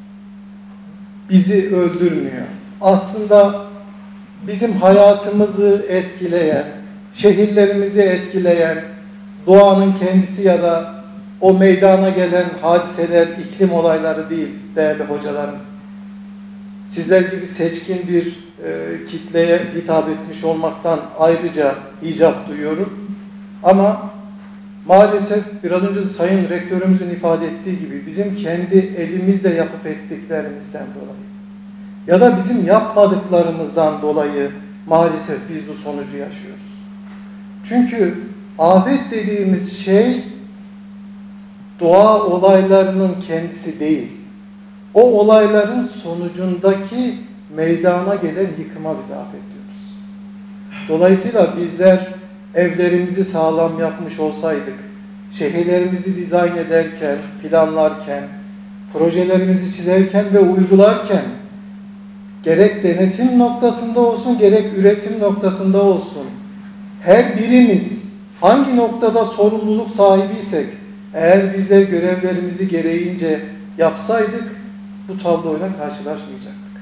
bizi öldürmüyor. Aslında bizim hayatımızı etkileyen, şehirlerimizi etkileyen, doğanın kendisi ya da o meydana gelen hadiseler, iklim olayları değil değerli hocalarım. Sizler gibi seçkin bir e, kitleye hitap etmiş olmaktan ayrıca icap duyuyorum. Ama maalesef biraz önce Sayın Rektörümüzün ifade ettiği gibi bizim kendi elimizle yapıp ettiklerimizden dolayı ya da bizim yapmadıklarımızdan dolayı maalesef biz bu sonucu yaşıyoruz. Çünkü afet dediğimiz şey doğa olaylarının kendisi değil. O olayların sonucundaki meydana gelen yıkıma biz afet diyoruz. Dolayısıyla bizler evlerimizi sağlam yapmış olsaydık, şehirlerimizi dizayn ederken, planlarken, projelerimizi çizerken ve uygularken gerek denetim noktasında olsun, gerek üretim noktasında olsun her birimiz hangi noktada sorumluluk sahibiysek eğer bizler görevlerimizi gereğince yapsaydık bu tabloyla karşılaşmayacaktık.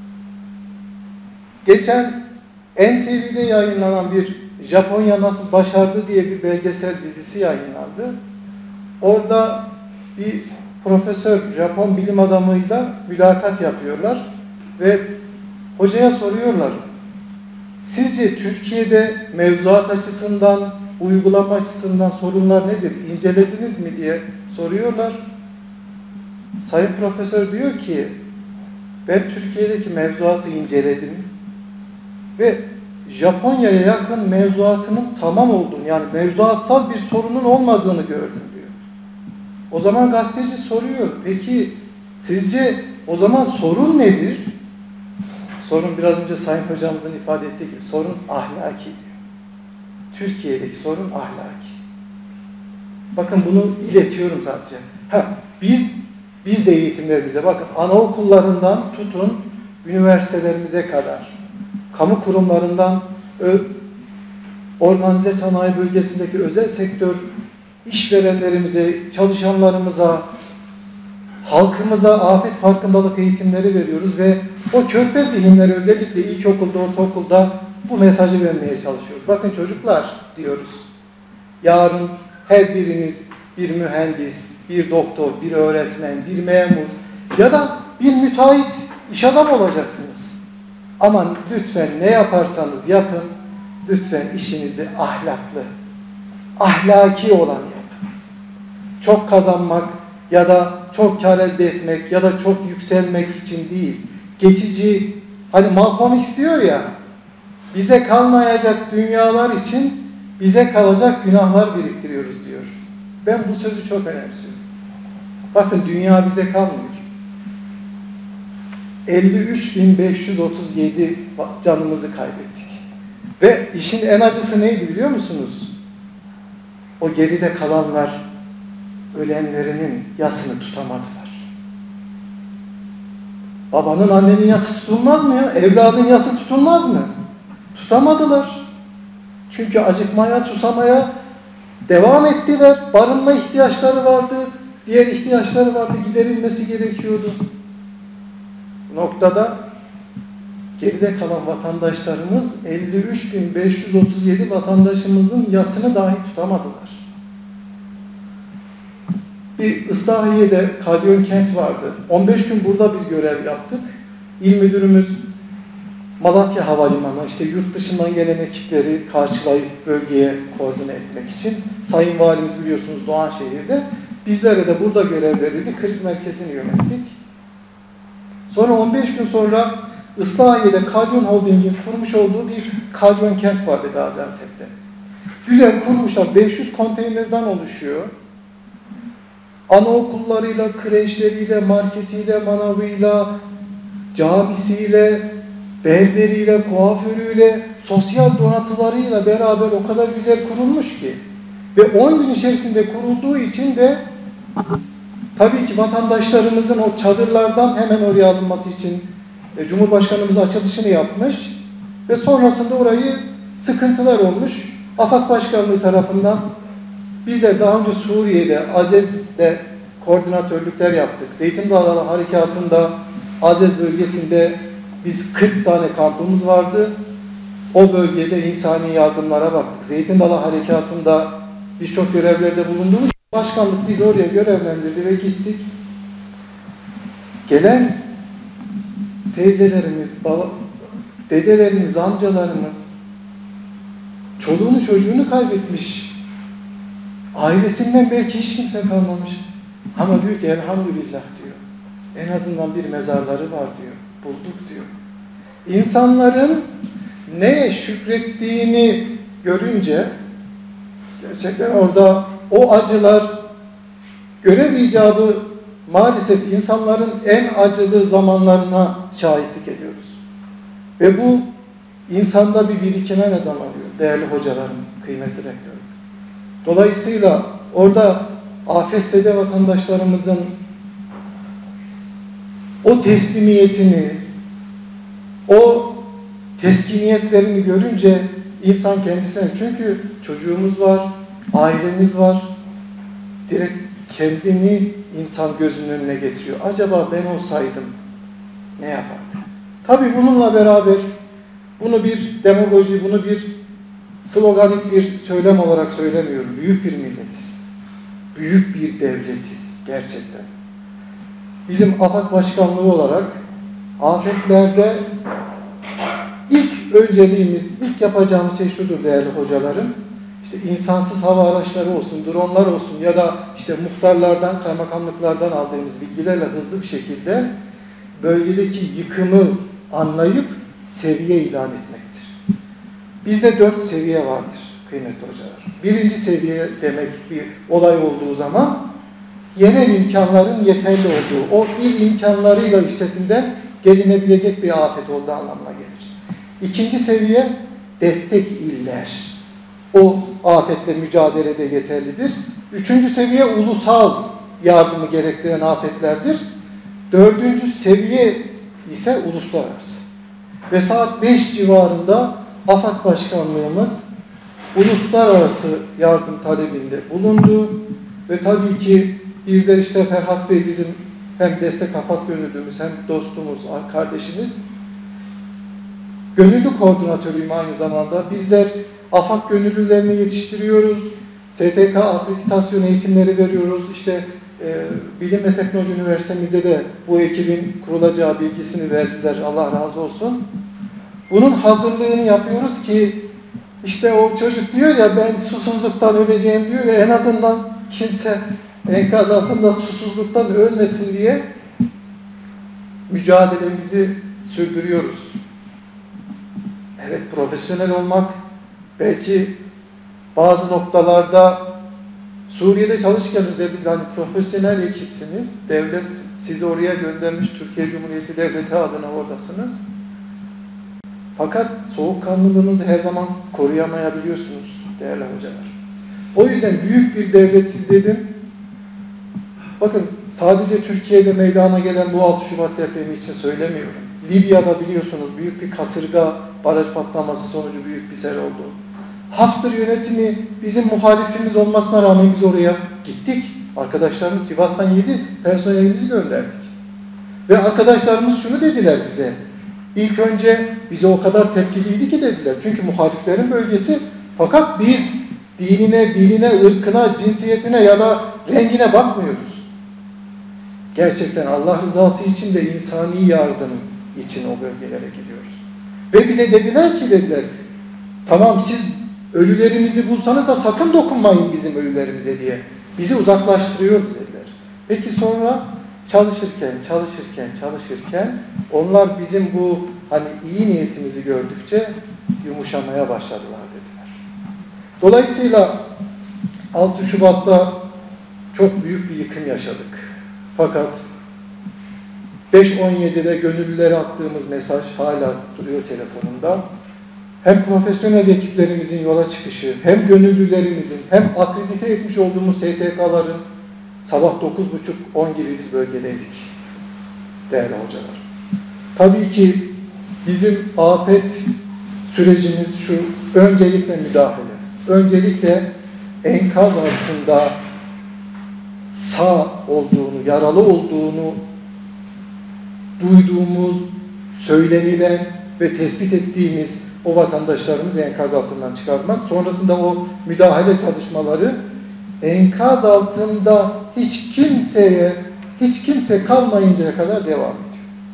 Geçen N T V'de yayınlanan bir Japonya Nasıl Başardı diye bir belgesel dizisi yayınlandı. orada bir profesör, Japon bilim adamıyla mülakat yapıyorlar ve hocaya soruyorlar. Sizce Türkiye'de mevzuat açısından, uygulama açısından sorunlar nedir? İncelediniz mi diye soruyorlar. Sayın profesör diyor ki, ben Türkiye'deki mevzuatı inceledim ve Japonya'ya yakın mevzuatının tamam olduğunu, yani mevzuatsal bir sorunun olmadığını gördüm diyor. O zaman gazeteci soruyor, peki sizce o zaman sorun nedir? Sorun biraz önce Sayın Hocamızın ifade ettiği gibi, sorun ahlaki diyor. Türkiye'deki sorun ahlaki. Bakın bunu iletiyorum sadece. Ha, biz biz de eğitimlerimize, bakın anaokullarından tutun üniversitelerimize kadar, kamu kurumlarından organize sanayi bölgesindeki özel sektör işverenlerimize, çalışanlarımıza, halkımıza afet farkındalık eğitimleri veriyoruz ve o körpe zihinleri özellikle ilkokulda, ortaokulda bu mesajı vermeye çalışıyoruz. Bakın çocuklar diyoruz, yarın her biriniz bir mühendis, bir doktor, bir öğretmen, bir memur ya da bir müteahhit iş adamı olacaksınız. Ama lütfen ne yaparsanız yapın, lütfen işinizi ahlaklı, ahlaki olan yapın. Çok kazanmak ya da çok kar elde etmek ya da çok yükselmek için değil. Geçici, hani Malcolm X diyor ya, bize kalmayacak dünyalar için bize kalacak günahlar biriktiriyoruz diyor. Ben bu sözü çok önemsiyorum. Bakın dünya bize kalmıyor. elli üç bin beş yüz otuz yedi canımızı kaybettik. Ve işin en acısı neydi biliyor musunuz? O geride kalanlar ölenlerinin yasını tutamadılar. Babanın, annenin yası tutulmaz mı ya? Evladın yası tutulmaz mı? Tutamadılar. Çünkü acıkmaya, susamaya devam ettiler. Barınma ihtiyaçları vardı. Diğer ihtiyaçları vardı. Giderilmesi gerekiyordu. Bu noktada geride kalan vatandaşlarımız elli üç bin beş yüz otuz yedi vatandaşımızın yasını dahi tutamadılar. Bir Islahiye'de Kalyon kent vardı. on beş gün burada biz görev yaptık. İl müdürümüz Malatya Havalimanı, işte yurt dışından gelen ekipleri karşılayıp bölgeye koordine etmek için. Sayın Valimiz biliyorsunuz Doğanşehir'de. Bizlere de burada görev verildi. Kriz merkezini yönettik. Sonra on beş gün sonra Islahiye'de Kalyon Holding'in kurmuş olduğu bir Kalyon kent vardı Gaziantep'te. Güzel kurmuşlar. beş yüz konteynerden oluşuyor. Anaokullarıyla, kreşleriyle, marketiyle, manavıyla, camisiyle, berberiyle, kuaförüyle, sosyal donatılarıyla beraber o kadar güzel kurulmuş ki. Ve on gün içerisinde kurulduğu için de tabii ki vatandaşlarımızın o çadırlardan hemen oraya alınması için e, Cumhurbaşkanımız açılışını yapmış ve sonrasında orayı sıkıntılar olmuş. AFAD Başkanlığı tarafından bizler daha önce Suriye'de, Azez'de koordinatörlükler yaptık. Zeytin Dağı Harekatı'nda Azez bölgesinde biz kırk tane kampımız vardı. O bölgede insani yardımlara baktık. Zeytin Dağı Harekatı'nda birçok görevlerde bulunduğumuz başkanlık bizi oraya görevlendirdi ve gittik. Gelen teyzelerimiz, baba, dedelerimiz, amcalarımız çoluğunu çocuğunu kaybetmiş. Ailesinden belki hiç kimse kalmamış. Ama diyor ki elhamdülillah diyor. En azından bir mezarları var diyor. Bulduk diyor. İnsanların neye şükrettiğini görünce gerçekten orada o acılar görev icabı maalesef insanların en acılı zamanlarına şahitlik ediyoruz. Ve bu insanda bir birikime neden oluyor. Değerli hocalarım, kıymetli rektörüm. Dolayısıyla orada afetzede vatandaşlarımızın o teslimiyetini, o teskiniyetlerini görünce insan kendisine, çünkü çocuğumuz var, ailemiz var, direkt kendini insan gözünün önüne getiriyor. Acaba ben olsaydım ne yapardım? Tabii bununla beraber bunu bir demagoji, bunu bir sloganik bir söylem olarak söylemiyorum. Büyük bir milletiz. büyük bir devletiz gerçekten. Bizim AFAD Başkanlığı olarak afetlerde ilk önceliğimiz, ilk yapacağımız şey şudur değerli hocalarım. İşte insansız hava araçları olsun, dronlar olsun ya da işte muhtarlardan, kaymakamlıklardan aldığımız bilgilerle hızlı bir şekilde bölgedeki yıkımı anlayıp seviye ilan etmektir. Bizde dört seviye vardır kıymetli hocalar. Birinci seviye demek bir olay olduğu zaman yerel imkanların yeterli olduğu, o il imkanlarıyla üstesinden gelinebilecek bir afet olduğu anlamına gelir. İkinci seviye destek iller. O afetle mücadelede yeterlidir. Üçüncü seviye ulusal yardımı gerektiren afetlerdir. Dördüncü seviye ise uluslararası. Ve saat beş civarında AFAD Başkanlığımız uluslararası yardım talebinde bulundu. Ve tabii ki bizler işte Ferhat Bey bizim hem destek AFAD gönüllümüz hem dostumuz, kardeşimiz. Gönüllü koordinatörüyüm aynı zamanda. Bizler AFAD gönüllülerini yetiştiriyoruz. S T K akreditasyon eğitimleri veriyoruz. İşte e, Bilim ve Teknoloji Üniversitemizde de bu ekibin kurulacağı bilgisini verdiler. Allah razı olsun. Bunun hazırlığını yapıyoruz ki işte o çocuk diyor ya ben susuzluktan öleceğim diyor ya en azından kimse enkaz altında susuzluktan ölmesin diye mücadelemizi sürdürüyoruz. Evet, profesyonel olmak belki bazı noktalarda Suriye'de çalışırken özellikle hani profesyonel ekipsiniz. Devlet sizi oraya göndermiş, Türkiye Cumhuriyeti Devleti adına oradasınız. Fakat soğukkanlılığınızı her zaman koruyamayabiliyorsunuz değerli hocalar. O yüzden büyük bir devletiz dedim. Bakın sadece Türkiye'de meydana gelen bu altı Şubat depremi için söylemiyorum. Libya'da biliyorsunuz büyük bir kasırga, baraj patlaması sonucu büyük bir sel oldu. Hafter yönetimi bizim muhalifimiz olmasına rağmen biz oraya gittik. Arkadaşlarımız Sivas'tan yedi personelimizi gönderdik. Ve arkadaşlarımız şunu dediler bize. İlk önce bize o kadar tepkiliydi ki dediler. Çünkü muhaliflerin bölgesi. Fakat biz dinine, diline, ırkına, cinsiyetine ya da rengine bakmıyoruz. Gerçekten Allah rızası için de insani yardım için o bölgelere gidiyoruz. Ve bize dediler ki dediler, tamam siz ölülerimizi bulsanız da sakın dokunmayın bizim ölülerimize diye. Bizi uzaklaştırıyor dediler. Peki sonra çalışırken, çalışırken, çalışırken onlar bizim bu hani iyi niyetimizi gördükçe yumuşamaya başladılar dediler. Dolayısıyla altı Şubat'ta çok büyük bir yıkım yaşadık. Fakat beş on yedide gönüllülere attığımız mesaj hala duruyor telefonumda. Hem profesyonel ekiplerimizin yola çıkışı, hem gönüllülerimizin, hem akredite etmiş olduğumuz S T K'ların sabah dokuz buçuk on gibi biz bölgedeydik değerli hocalar. Tabii ki bizim afet sürecimiz şu, öncelikle müdahale. Öncelikle enkaz altında sağ olduğunu, yaralı olduğunu duyduğumuz, söylenilen ve tespit ettiğimiz o vatandaşlarımızı enkaz altından çıkarmak. Sonrasında o müdahale çalışmaları enkaz altında hiç kimseye, hiç kimse kalmayıncaya kadar devam ediyor.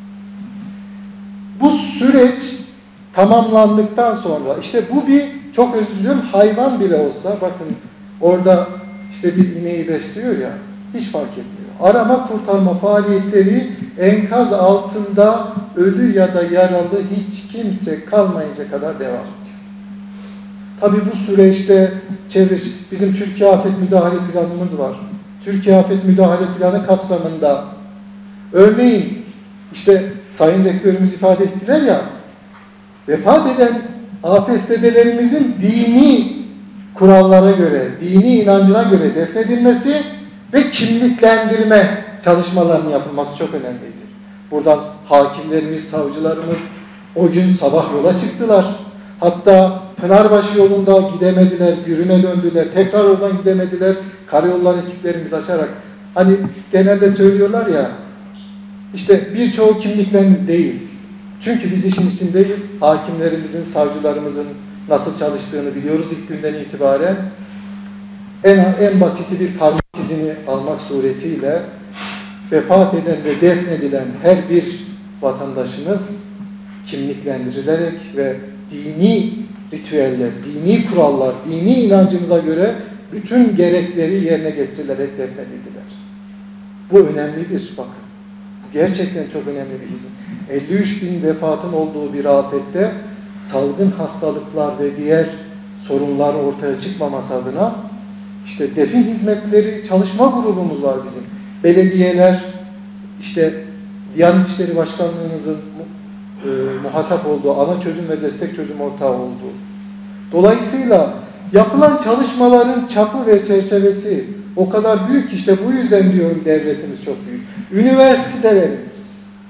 Bu süreç tamamlandıktan sonra işte bu bir, çok özür diliyorum, hayvan bile olsa bakın orada işte bir ineği besliyor ya, hiç fark etmiyor. Arama kurtarma faaliyetleri enkaz altında ölü ya da yaralı hiç kimse kalmayınca kadar devam ediyor. Tabii bu süreçte çevre, bizim Türkiye Afet Müdahale Planımız var. Türkiye Afet Müdahale Planı kapsamında örneğin işte Sayın Rektörümüz ifade ettiler ya, vefat eden afetzedelerimizin dini kurallara göre, dini inancına göre defnedilmesi ve kimliklendirme çalışmalarının yapılması çok önemliydi. Buradan hakimlerimiz, savcılarımız o gün sabah yola çıktılar. Hatta Pınarbaşı yolunda gidemediler, Gürün'e döndüler, tekrar oradan gidemediler. Karayolları ekiplerimiz açarak, hani genelde söylüyorlar ya, işte birçoğu kimliklen değil. Çünkü biz işin içindeyiz. Hakimlerimizin, savcılarımızın nasıl çalıştığını biliyoruz ilk günden itibaren. En, en basiti bir parmak izi iznini almak suretiyle vefat eden ve defnedilen her bir vatandaşımız kimliklendirilerek ve dini ritüeller, dini kurallar, dini inancımıza göre bütün gerekleri yerine getirilerek defnedildiler. Bu önemlidir bakın. Bu gerçekten çok önemli bir hizmet. elli üç bin vefatın olduğu bir afette salgın hastalıklar ve diğer sorunlar ortaya çıkmaması adına işte defin hizmetleri çalışma grubumuz var bizim. Belediyeler, işte Diyanet İşleri Başkanlığımızın e, muhatap olduğu, ana çözüm ve destek çözüm ortağı olduğu. Dolayısıyla yapılan çalışmaların çapı ve çerçevesi o kadar büyük ki işte bu yüzden diyorum devletimiz çok büyük. Üniversitelerimiz,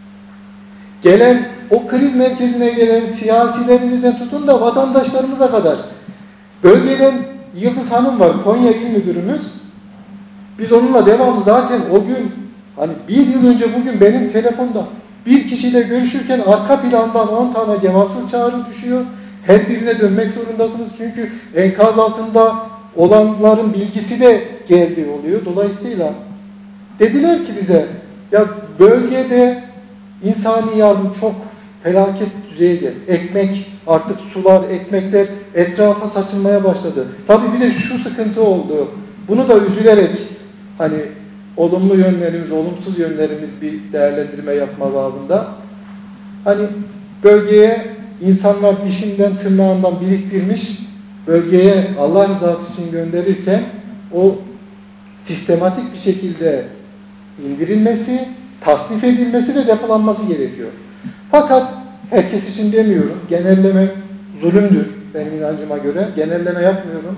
gelen o kriz merkezine gelen siyasilerimizden tutun da vatandaşlarımıza kadar. Bölgeden Yıldız Hanım var, Konya İl Müdürümüz. Biz onunla devamlı zaten o gün, hani bir yıl önce bugün benim telefonda bir kişiyle görüşürken arka plandan on tane cevapsız çağrı düşüyor. Her birine dönmek zorundasınız çünkü enkaz altında olanların bilgisi de geldiği oluyor. Dolayısıyla dediler ki bize, ya bölgede insani yardım çok felaket düzeye geldi. Ekmek, artık sular, ekmekler etrafa saçılmaya başladı. Tabii bir de şu sıkıntı oldu. Bunu da üzülerek hani olumlu yönlerimiz, olumsuz yönlerimiz bir değerlendirme yapma babında. Hani bölgeye insanlar dişinden tırnağından biriktirmiş, bölgeye Allah rızası için gönderirken o sistematik bir şekilde indirilmesi, tasnif edilmesi ve depolanması gerekiyor. Fakat herkes için demiyorum, genelleme zulümdür benim inancıma göre, genelleme yapmıyorum.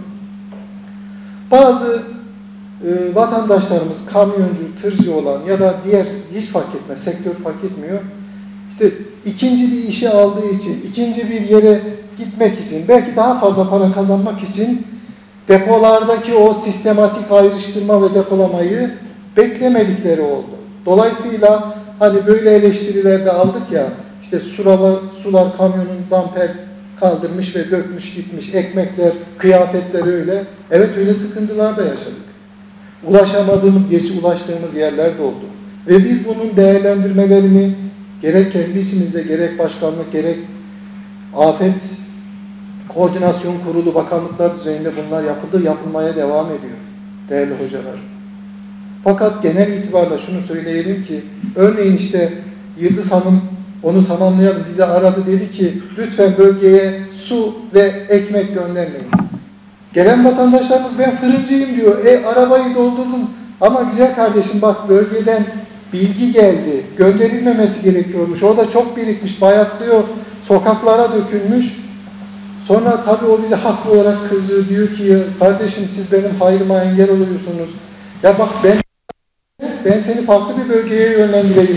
Bazı e, vatandaşlarımız kamyoncu, tırcı olan ya da diğer hiç fark etmez, sektör fark etmiyor. İşte ikinci bir işi aldığı için, ikinci bir yere gitmek için, belki daha fazla para kazanmak için depolardaki o sistematik ayrıştırma ve depolamayı beklemedikleri oldu. Dolayısıyla hani böyle eleştirilerde aldık ya, işte sular, sular kamyonun damper kaldırmış ve dökmüş gitmiş, ekmekler, kıyafetler öyle. Evet öyle sıkıntılar da yaşadık. Ulaşamadığımız, geç ulaştığımız yerler de oldu. Ve biz bunun değerlendirmelerini gerek kendi içimizde, gerek başkanlık, gerek afet koordinasyon kurulu, bakanlıklar düzeyinde bunlar yapıldı, yapılmaya devam ediyor değerli hocalar. Fakat genel itibarla şunu söyleyelim ki, örneğin işte Yıldız Hanım onu tamamlayalım, bize aradı, dedi ki lütfen bölgeye su ve ekmek göndermeyin. Gelen vatandaşlarımız ben fırıncıyım diyor. E arabayı doldurdum ama güzel kardeşim bak bölgeden bilgi geldi. Gönderilmemesi gerekiyormuş. Orada çok birikmiş, bayatlıyor, sokaklara dökülmüş. Sonra tabii o bize haklı olarak kızıyor. Diyor ki kardeşim siz benim hayrıma engel oluyorsunuz. Ya bak ben ben seni farklı bir bölgeye yönlendireyim.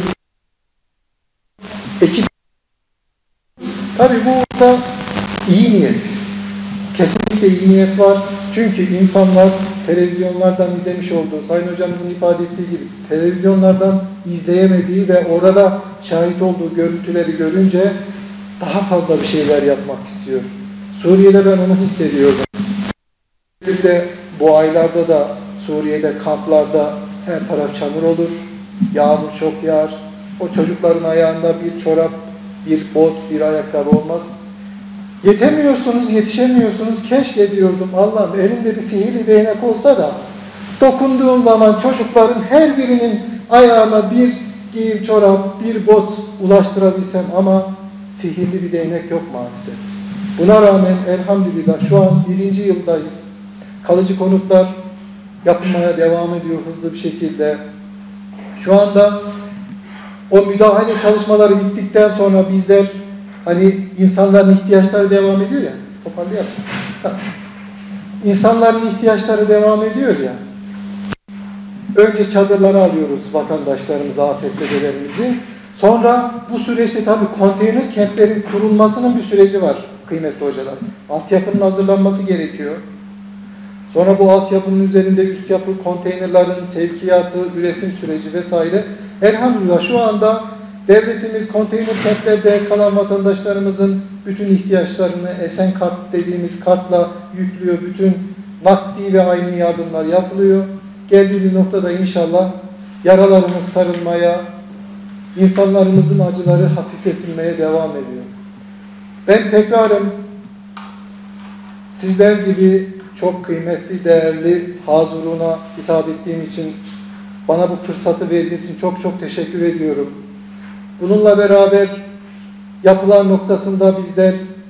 Ekip. Tabii bu da iyi niyet. Kesinlikle iyi niyet var. Çünkü insanlar televizyonlardan izlemiş olduğu, Sayın Hocamızın ifade ettiği gibi televizyonlardan izleyemediği ve orada şahit olduğu görüntüleri görünce daha fazla bir şeyler yapmak istiyor. Suriye'de ben onu hissediyorum. Bir de bu aylarda da Suriye'de kamplarda her taraf çamur olur, yağmur çok yağar. O çocukların ayağında bir çorap, bir bot, bir ayakkabı olmaz. Yetemiyorsunuz, yetişemiyorsunuz. Keşke diyordum Allah'ım elimde bir sihirli değnek olsa da dokunduğum zaman çocukların her birinin ayağına bir giyim çorap, bir bot ulaştırabilsem ama sihirli bir değnek yok maalesef. Buna rağmen elhamdülillah şu an birinci yıldayız. Kalıcı konutlar yapılmaya devam ediyor hızlı bir şekilde. Şu anda o müdahale çalışmaları bittikten sonra bizler hani insanların ihtiyaçları devam ediyor ya, toparlayalım. İnsanların ihtiyaçları devam ediyor ya. Önce çadırları alıyoruz vatandaşlarımıza, afetzedelerimizi. Sonra bu süreçte tabii konteyner kentlerin kurulmasının bir süreci var kıymetli hocalar. Altyapının hazırlanması gerekiyor. Sonra bu altyapının üzerinde üst yapı, konteynerlerin sevkiyatı, üretim süreci vesaire. Elhamdülillah şu anda devletimiz konteyner kentlerde kalan vatandaşlarımızın bütün ihtiyaçlarını Esen kart dediğimiz kartla yüklüyor. Bütün nakdi ve aynı yardımlar yapılıyor. geldiğimiz noktada inşallah yaralarımız sarılmaya, insanlarımızın acıları hafifletilmeye devam ediyor. Ben tekrarım sizler gibi çok kıymetli, değerli hazuruna hitap ettiğim için, bana bu fırsatı verdiğiniz için çok çok teşekkür ediyorum. Bununla beraber yapılan noktasında bizler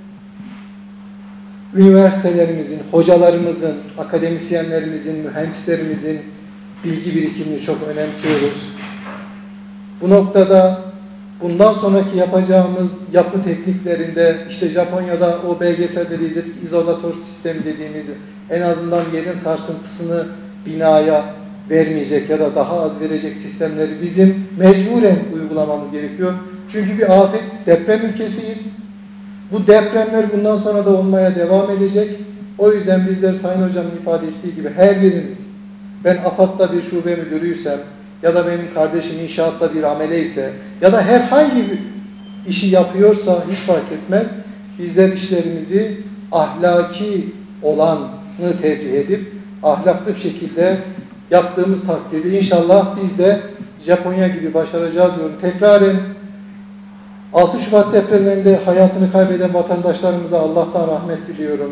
üniversitelerimizin, hocalarımızın, akademisyenlerimizin, mühendislerimizin bilgi birikimini çok önemsiyoruz. Bu noktada bundan sonraki yapacağımız yapı tekniklerinde, işte Japonya'da o belgeselde de izledik, izolatör sistemi dediğimiz, en azından yerin sarsıntısını binaya vermeyecek ya da daha az verecek sistemleri bizim mecburen uygulamamız gerekiyor. Çünkü bir afet, deprem ülkesiyiz. Bu depremler bundan sonra da olmaya devam edecek. O yüzden bizler Sayın Hocam'ın ifade ettiği gibi her birimiz, ben AFAD'da bir şube müdürüysem ya da benim kardeşim inşaatta bir amele ise ya da herhangi bir işi yapıyorsa hiç fark etmez. Bizler işlerimizi ahlaki olanı tercih edip ahlaklı bir şekilde yaptığımız takdirde inşallah biz de Japonya gibi başaracağız diyorum. Tekraren altı Şubat depremlerinde hayatını kaybeden vatandaşlarımıza Allah'tan rahmet diliyorum.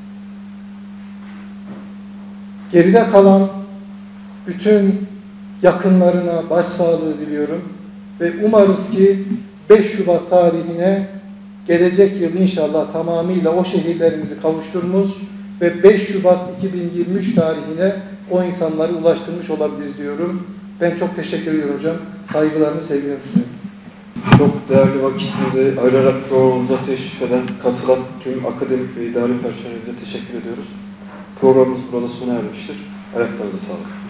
Geride kalan bütün yakınlarına başsağlığı diliyorum ve umarız ki beş Şubat tarihine gelecek yıl inşallah tamamıyla o şehirlerimizi kavuşturmuş ve beş Şubat iki bin yirmi üç tarihine o insanları ulaştırmış olabiliriz diyorum. Ben çok teşekkür ediyorum hocam. Saygılarımı, sevgilerimi sunuyorum. Çok değerli vakitinizi ayırarak programımıza teşrif eden, katılan tüm akademik ve idari personelimize teşekkür ediyoruz. Programımız burada sona ermiştir. Ayaklarınıza sağlık.